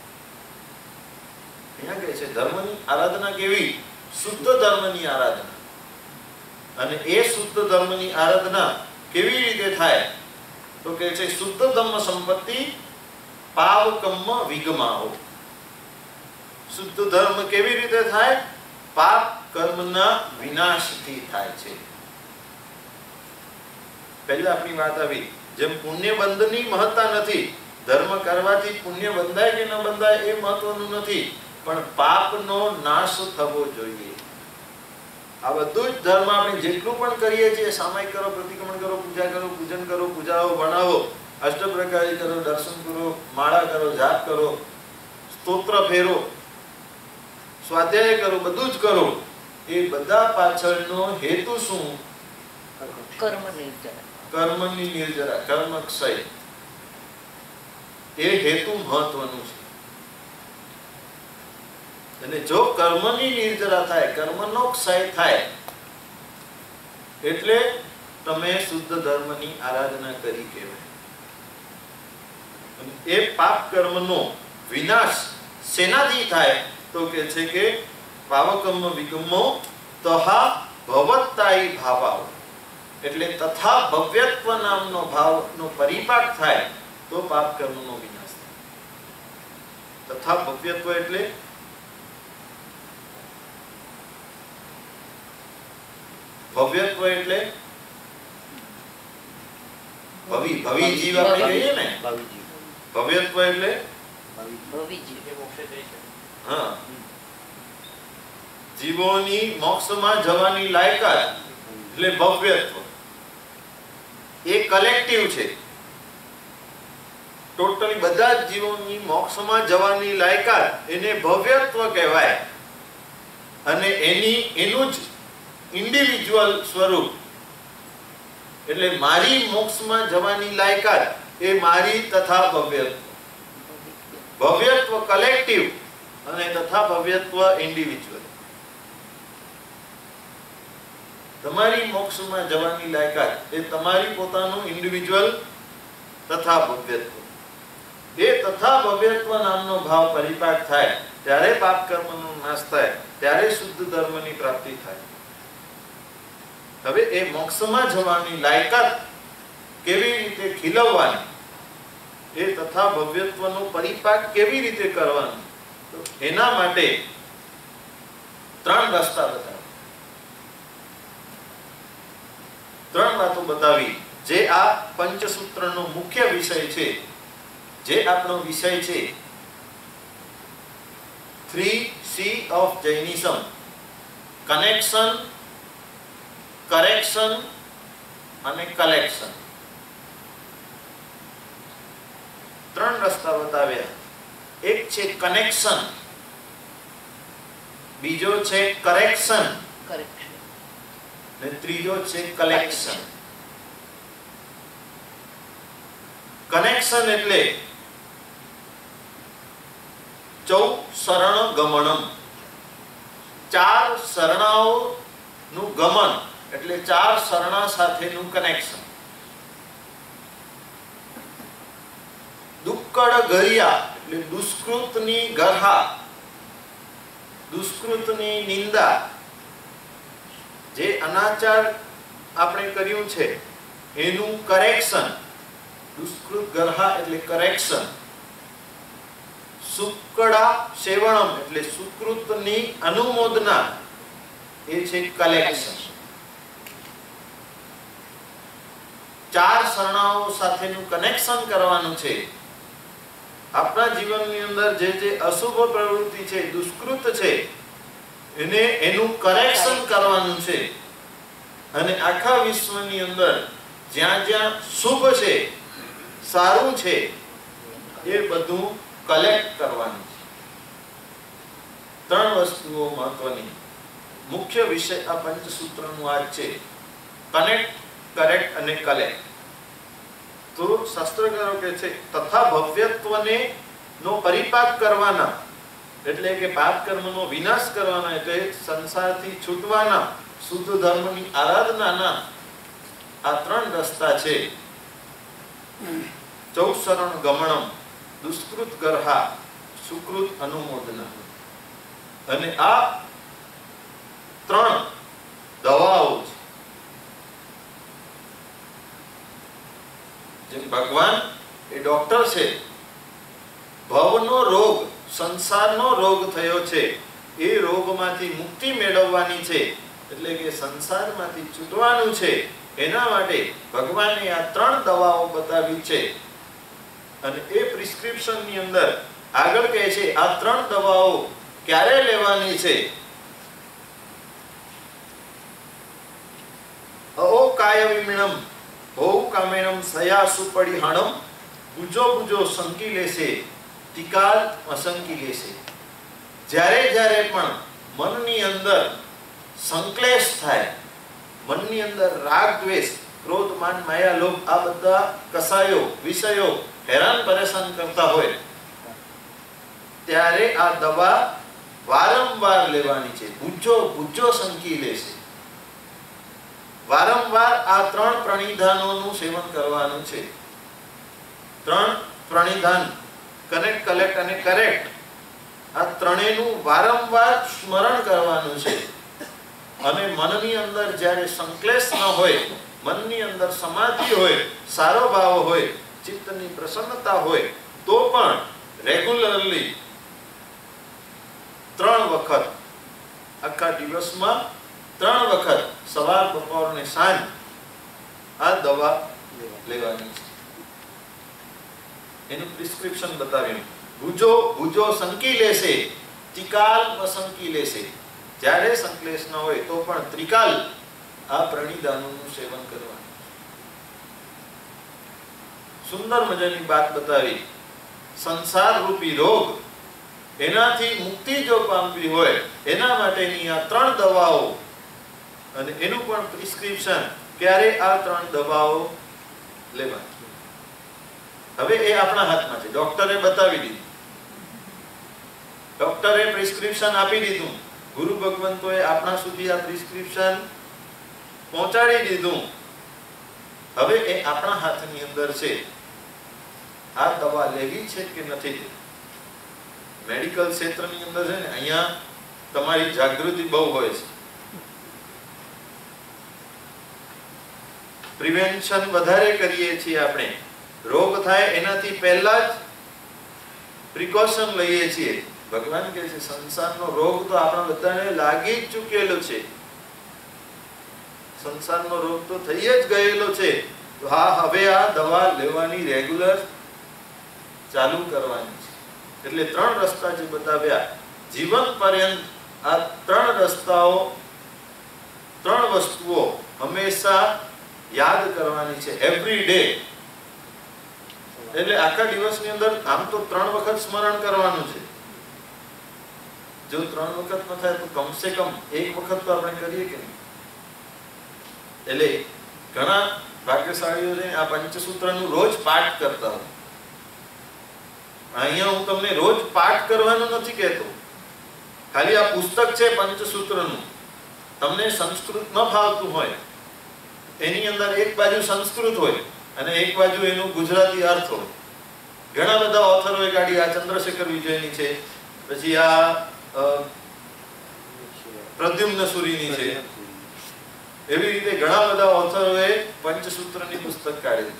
અહીંયા કહે છે ધર્મની આરાધના કેવી? શુદ્ધ ધર્મની આરાધના. અને એ શુદ્ધ ધર્મની આરાધના કેવી રીતે થાય? તો કહે છે શુદ્ધ ધમ્મ સંપત્તિ પાવકમ્મ વિગમાઓ. શુદ્ધ ધર્મ કેવી રીતે થાય? પાપ કર્મના વિનાશથી થાય છે. પહેલા આપણી વાત આવી જેમ પુણ્ય બંધની મહત્તા નથી. ધર્મ કરવાથી પુણ્ય બંધાય કે ન બંધાય એ મહત્વનું નથી, પણ પાપનો નાશ થવો જોઈએ. આ બધું જ ધર્મ આપણે જેટલું પણ કરીએ છીએ, સામાયિક કરો, પ્રતિક્રમણ કરો, પૂજા કરો, પૂજન કરો, પૂજાઓ બનાવો, અષ્ટપ્રકારી કરો, દર્શન કરો, માળા કરો, જાપ કરો, સ્તોત્ર ફેરો, સ્વાધ્યાય કરો, બધું જ કરો. એ બધા પાછળનો હેતુ શું? કર્મ નિર્જરા. કર્મની નિર્જરા, કર્મ ક્ષય. એ હેતુ મહત્વનું છે. અને જો કર્મની નિર્જરા થાય, કર્મનો ક્ષય થાય, એટલે તમે શુદ્ધ ધર્મની આરાધના કરી કહેવાય. એ પાપ કર્મનો વિનાશ શેનાથી થાય? તો કે છે કે પાવકમ્મ વિગમો તહા ભવત્તાઈ ભાવાઓ. એટલે તથા ભવ્યત્વ નામનો ભાવનો પરિપાક થાય તો પાપ કર્મનો વિનાશ થાય. તથા ભવ્યત્વ એટલે ભવ્યત્વ એટલે ભવિ ભવિ જીવ આપણે કહીએ ને. ભવ્યત્વ એટલે ભવિ જીવ. હા, જીવોની મોક્ષમાં જવાની લાયકાત એટલે ભવ્યત્વ. એ કલેક્ટિવ છે. ટોટલી બધા જ જીવોની મોક્ષમાં જવાની લાયકાત એને ભવ્યત્વ કહેવાય. અને એની એનું જ ઇન્ડિવિજ્યુઅલ સ્વરૂપ એટલે મારી મોક્ષમાં જવાની લાયકાત એ મારી તથા ભવ્યત્વ. ભવ્યત્વ કલેક્ટિવ અને તથા ભવ્યત્વ ઇન્ડિવિજ્યુઅલ. તમારી મોક્ષમાં જવાની લાયકાત એ તમારી પોતાનું ઇન્ડિવિજ્યુઅલ તથા ભવ્યત્વ. એ તથા ભવ્યત્વ નામનો ભાવ પરિપાક થાય ત્યારે પાપ કર્મનો નાશ થાય, ત્યારે શુદ્ધ ધર્મની પ્રાપ્તિ થાય. હવે એ મોક્ષમાં જવાની લાયકાત કેવી રીતે ખીલવવાની, એ તથા ભવ્યત્વનો પરિપાક કેવી રીતે કરવાનો, તો એના માટે ત્રણ રસ્તા બતાવ્યા. ત્રણ વાતો બતાવી જે આ પંચસૂત્રનો મુખ્ય વિષય છે. જે આપણો વિષય છે three C of Jainism: connection, correction અને કલેક્શન. ત્રણ રસ્તા બતાવ્યા. એક છે કનેક્શન, બીજો છે કરેક્શન કરેક્શન અને ત્રીજો છે કલેક્શન. કનેક્શન એટલે ચૌ શરણ ગમનમ, ચાર શરણાઓ નું ગમન એટલે ચાર શરણા સાથેનું કનેક્શન. દુક્કડ ગરિયા એટલે દુષ્કૃતની ગરહા, દુષ્કૃતની નિંદા, જે અનાચાર આપણે કર્યું છે એનું કરેક્શન, દુષ્કૃત ગર્હા એટલે કરેક્શન, સુકડા સેવણમ એટલે સુકૃતની અનુમોદના એ છે કલેક્શન. ચાર સરણાઓ સાથેનું કનેક્શન કરવાનું છે. આપણા જીવનની અંદર જે જે અશુભ પ્રવૃત્તિ છે, દુષ્કૃત છે, એને એનું કરેક્શન કરવાનું છે. અને આખા વિશ્વની અંદર જ્યાં જ્યાં શુભ છે, સારું છે, એ બધું કલેક્ટ કરવાનું છે. ત્રણ વસ્તુઓ મહત્વની. મુખ્ય વિષય આ પંચસૂત્રનું આ છે, કનેક્ટ, કરેક્ટ અને કલેક્ટ. તો શાસ્ત્રકારો કહે છે તથા ભવ્યત્વને નો પરિપાક કરવાના એટલે કે પાપ કર્મનો વિનાશ કરવાના એટલે સંસારથી છૂટવાના, શુદ્ધ ધર્મની આરાધનાના આ ત્રણ રસ્તા છે. ચૌસરણ ગમણમ, દુષ્કૃત ગર્હા, સુકૃત અનુમોદના. અને આ ત્રણ દવાઓ છે. જેમ ભગવાન એ ડોક્ટર છે, ભવનો રોગ, સંસારનો રોગ થયો છે, એ રોગમાંથી મુક્તિ મેળવવાની છે, એટલે કે સંસારમાંથી છૂટવાનું છે. એના માટે ભગવાને આ ત્રણ દવાઓ બતાવી છે. અને એ પ્રિસ્ક્રિપ્શનની અંદર આગળ કહે છે આ ત્રણ દવાઓ ક્યારે લેવાની છે. અઓ કાય વિમિણમ ભૌ કામેણમ સયા સુપડિહણમ, બુજો બુજો સંકી લેશે, તિકાલ અસંકી લેશે. જ્યારે જ્યારે પણ મનની અંદર સંક્લેશ થાય, મનની અંદર રાગ દ્વેષ, ક્રોધ માન માયા લોભ આ બધા કસાયો વિષયો હેરાન પરેશાન કરતા હોય, ત્યારે આ દવા વારંવાર લેવાની છે. બુજો બુજો સંકી લેશે. વારંવાર આ ત્રણ પ્રણિધાનોનું સેવન કરવાનું છે. ત્રણ પ્રણિધાન, કનેક્ટ, કલેક્ટ અને કરેક્ટ, આ ત્રણેયનું વારંવાર સ્મરણ કરવાનું છે. અને મનની અંદર જ્યારે સંક્લેશ ન હોય, મનની અંદર સમાધિ હોય, સારો ભાવ હોય, ચિત્તની પ્રસન્નતા હોય, તો પણ રેગ્યુલરલી ત્રણ વખત આખા દિવસમાં ત્રણ વખત સવાર, બપોર અને સાંજ આ દવા લેવાની છે. એનું પ્રિસ્ક્રિપ્શન બતાવ્યું. ભુજો ભુજો સંકી લેશે, ત્રિકાલ સંકી લેશે. જ્યારે સંક્લેશ ન હોય તો પણ ત્રિકાલ આ પ્રણિધાનોનું સેવન કરવાનું. સુંદર મજાની વાત બતાવી. સંસાર રૂપી રોગ, એનાથી મુક્તિ જો પામવી હોય એના માટેની આ ત્રણ દવાઓ, અને એનું પણ પ્રિસ્ક્રિપ્શન ક્યારે આ ત્રણ દવાઓ લેવાની. હવે એ આપણા હાથમાં છે. ડોક્ટરે બતાવી દીધું, ડોક્ટરે પ્રિસ્ક્રિપ્શન આપી દીધું, ગુરુ ભગવંતોએ આપણા સુધી આ પ્રિસ્ક્રિપ્શન પહોંચાડી દીધું. હવે એ આપણા હાથની અંદર છે. આ દવા લેવી છે કે નથી. મેડિકલ ક્ષેત્રની અંદર છે ને, અહીંયા તમારી જાગૃતિ બહુ હોય છે. પ્રિવેન્શન વધારે કરીએ છીએ આપણે. રોગ થાય એનાથી પહેલા જ પ્રિકોશન લઈએ છીએ. ભગવાન કહે છે સંસારનો રોગ તો આપણા બધાને લાગી જ ચૂકેલો છે. સંસારનો રોગ તો થઈ જ ગયેલો છે. તો હા, હવે આ દવા લેવાની રેગ્યુલર ચાલુ કરવાની છે. એટલે ત્રણ રસ્તા જે બતાવ્યા, જીવન પર્યંત આ ત્રણ રસ્તાઓ, ત્રણ વસ્તુઓ હંમેશા યાદ કરવાની છે, એવરી ડે. એટલે આખા દિવસની અંદર આમ તો ત્રણ વખત સ્મરણ કરવાનું છે. જો ત્રણ વખત ન થાય તો કમસે કમ એક વખત તો આપણે કરીએ કે નહીં. એટલે ઘણા ભાગ્યશાળીઓ છે આ પંચસૂત્રનું રોજ પાઠ કરતા હોય. અહીંયા હું તમને રોજ પાઠ કરવાનું નથી કહેતો. ખાલી આ પુસ્તક છે પંચસૂત્રનું, તમને સંસ્કૃત ન ફાવતું હોય, એની અંદર એક બાજુ સંસ્કૃત હોય અને એક બાજુ એનું ગુજરાતી અર્થ હોય. ઘણા બધા ઓથરોએ કાઢી. આ ચંદ્રશેખર વિજયની છે, પછી આ પ્રદ્યુમ્ન સુરીની છે, એવી રીતે ઘણા બધા ઓથરોએ પંચસૂત્રની પુસ્તક કાઢેલી.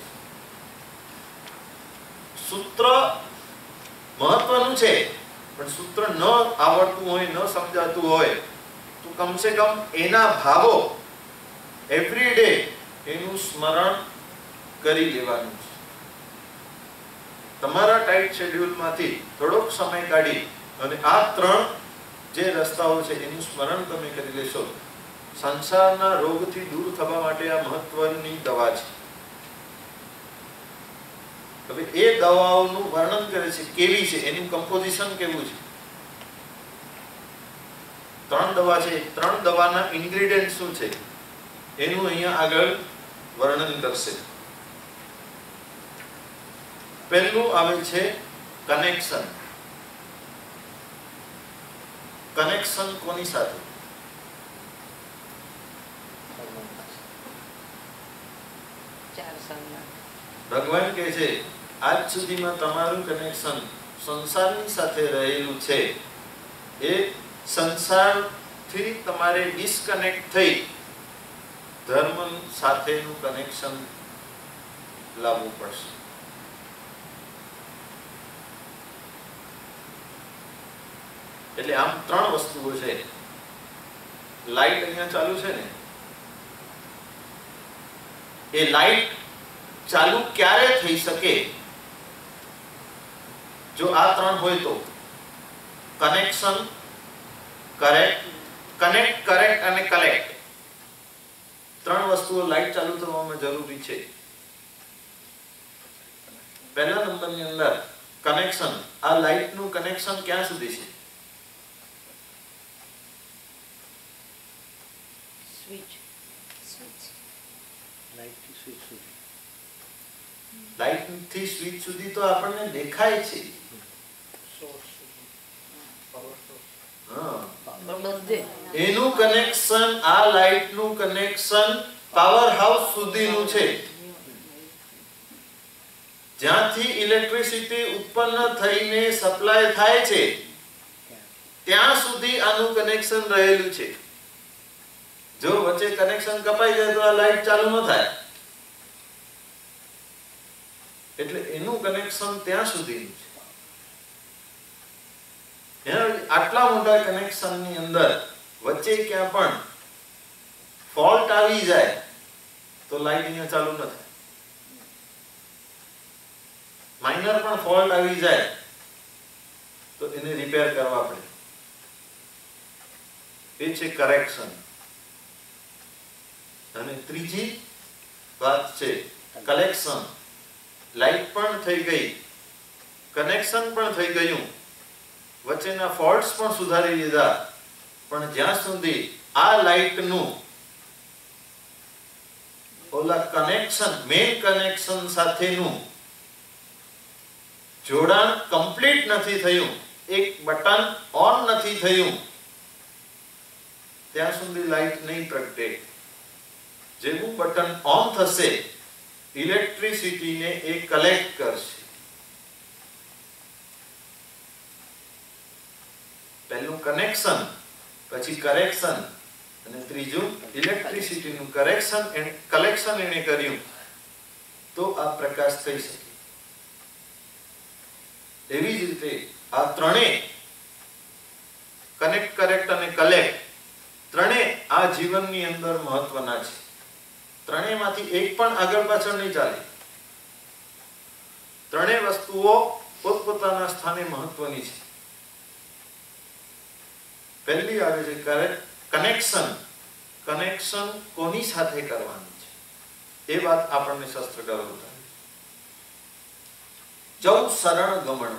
સૂત્ર મહત્વનું છે, પણ સૂત્ર ન આવડતું હોય, ન સમજાતું હોય તો કમસે કમ એના ભાવો એવરી ડે એનું સ્મરણ કરી લેવાનું છે. તમારા ટાઈટ શેડ્યુલમાંથી થોડોક સમય કાઢી અને આ ત્રણ જે રસ્તાઓ છે એનું સ્મરણ તમે કરી લેશો, સંસારના રોગથી દૂર થવા માટે આ મહત્વની દવા છે. હવે એ દવાઓનું વર્ણન કરે છે, કેવી છે, એનું કમ્પોઝિશન કેવું છે. ત્રણ દવા છે, ત્રણ દવાના ઇન્ગ્રેડિયન્ટ શું છે એનું અહીંયા આગળ વર્ણન કરશે. પહેલું આવે છે કનેક્શન. કનેક્શન કોની સાથે? ચાર સંજ્ઞા. ભગવાન કહે છે આજ સુધીમાં તમારું કનેક્શન સંસારની સાથે રહેલું છે. એ સંસારથી તમારે ડિસ્કનેક્ટ થઈ ધર્મ સાથેનું કનેક્શન લાવવું પડશે. એટલે આમ ત્રણ વસ્તુઓ છે. લાઈટ અહીંયા ચાલુ છે ને, એ લાઈટ ચાલુ ક્યારે થઈ શકે? જો આ ત્રણ હોય તો કનેક્શન, કરેક્ટ, કનેક્ટ, કરેક્ટ અને કલેક્ટ. ત્રણ વસ્તુઓ લાઈટ ચાલુ થવામાં જરૂરી છે. પહેલા નંબરની અંદર કનેક્શન. આ લાઈટ નું કનેક્શન ક્યાં સુધી છે? સ્વિચ. લાઈટ થી સ્વિચ સુધી. લાઈટ થી સ્વિચ સુધી તો આપણને દેખાય છે. એનું કનેક્શન, આ લાઈટ નું કનેક્શન પાવર હાઉસ સુધીનું છે. જ્યાંથી ઇલેક્ટ્રિસિટી ઉત્પન્ન થઈને સપ્લાય થાય છે ત્યાં સુધી આનું કનેક્શન રહેલું છે. જો વચ્ચે કનેક્શન કપાઈ જાય તો આ લાઈટ ચાલુ ન થાય. એટલે એનું કનેક્શન ત્યાં સુધીનું છે. આટલા મોટા કનેક્શન ની અંદર વચ્ચે ક્યાં પણ ફોલ્ટ આવી જાય તો લાઈટ અહીંયા ચાલુ ન થાય. માઇનર પણ ફોલ્ટ આવી જાય તો એને રિપેર કરવા પડે. એ છે કરેક્શન. અને ત્રીજી વાત છે કલેક્શન. લાઈટ પણ થઈ ગઈ, કનેક્શન પણ થઈ ગયું, વચ્ચેના ફોલ્ટ્સ પણ સુધારી લીધા, પણ જ્યાં સુધી આ લાઈટ નું ઓલા કનેક્શન, મેઇન કનેક્શન સાથેનું જોડાણ કમ્પ્લીટ નથી થયું, એક બટન ઓન નથી થયું, ત્યાં સુધી લાઈટ નહીં પ્રગટે. જેવું બટન ઓન થશે ઇલેક્ટ્રિસિટીને એ કલેક્ટ કરશે. પહેલું કનેક્શન, પછી કરેક્શન અને ત્રીજું ઇલેક્ટ્રિસિટીનું કરેક્શન એન્ડ કલેક્શન એને કર્યું તો આ પ્રકાશ થઈ શકે. એવી જ રીતે આ ત્રણેય કનેક્ટ, કરેક્ટ અને કલેક્ટ ત્રણેય આ જીવનની અંદર મહત્વના છે. ત્રણેયમાંથી એક પણ આગળ પાછળ નહીં ચાલે. ત્રણેય વસ્તુઓ પોતપોતાના સ્થાને મહત્વની છે. પહેલી આવે છે કનેક્શન. કનેક્શન કોની સાથે કરવાનું છે એ વાત આપણને શાસ્ત્ર કરાવતા. જૌ શરણ ગમણ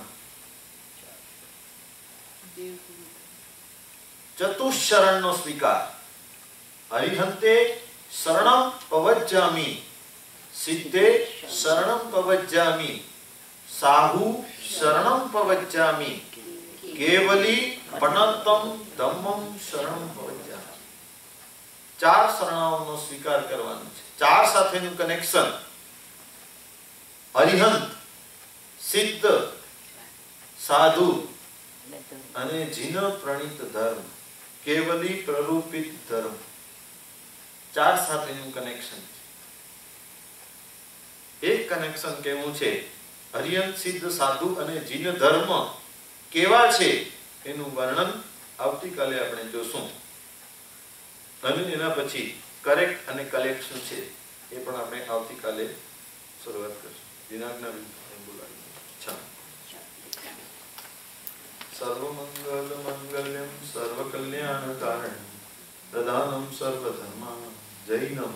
ચતુઃશરણ નો સ્વીકાર. અરિહંતે શરણમ પવજ્જામિ, સિદ્ધે શરણમ પવજ્જામિ, સાહુ શરણમ પવજ્જામિ, કેવલી પનતમ ધમ્મમ શરણમ પવજ્જામિ. ચાર શરણાઓનો સ્વીકાર કરવાનો છે. ચાર સાથેનું કનેક્શન. અરિહંત, સિદ્ધ, સાધુ અને જીન પ્રણીત ધર્મ, કેવલી પ્રરૂપિત ધર્મ. ચાર સાથેનું કનેક્શન છે. એક કનેક્શન કેવું છે, હરિયંત સિદ્ધ સાધુ અને જીન ધર્મ કેવા છે એનું વર્ણન આવતીકાલે આપણે જોશું. અને એના પછી કરેક્ટ અને કલેક્શન છે એ પણ આપણે આવતીકાલે શરૂઆત કરશું. દિનાજ્ઞા બોલાવી સર્વમંગલ મંગલ્યમ સર્વકલ્યાણ કારણ પ્રધાનમ સર્વધર્મા જૈનમ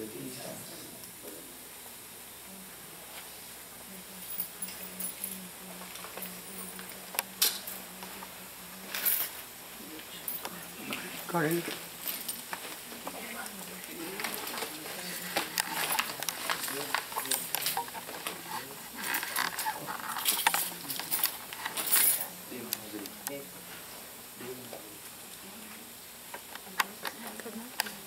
Correct. Thank you.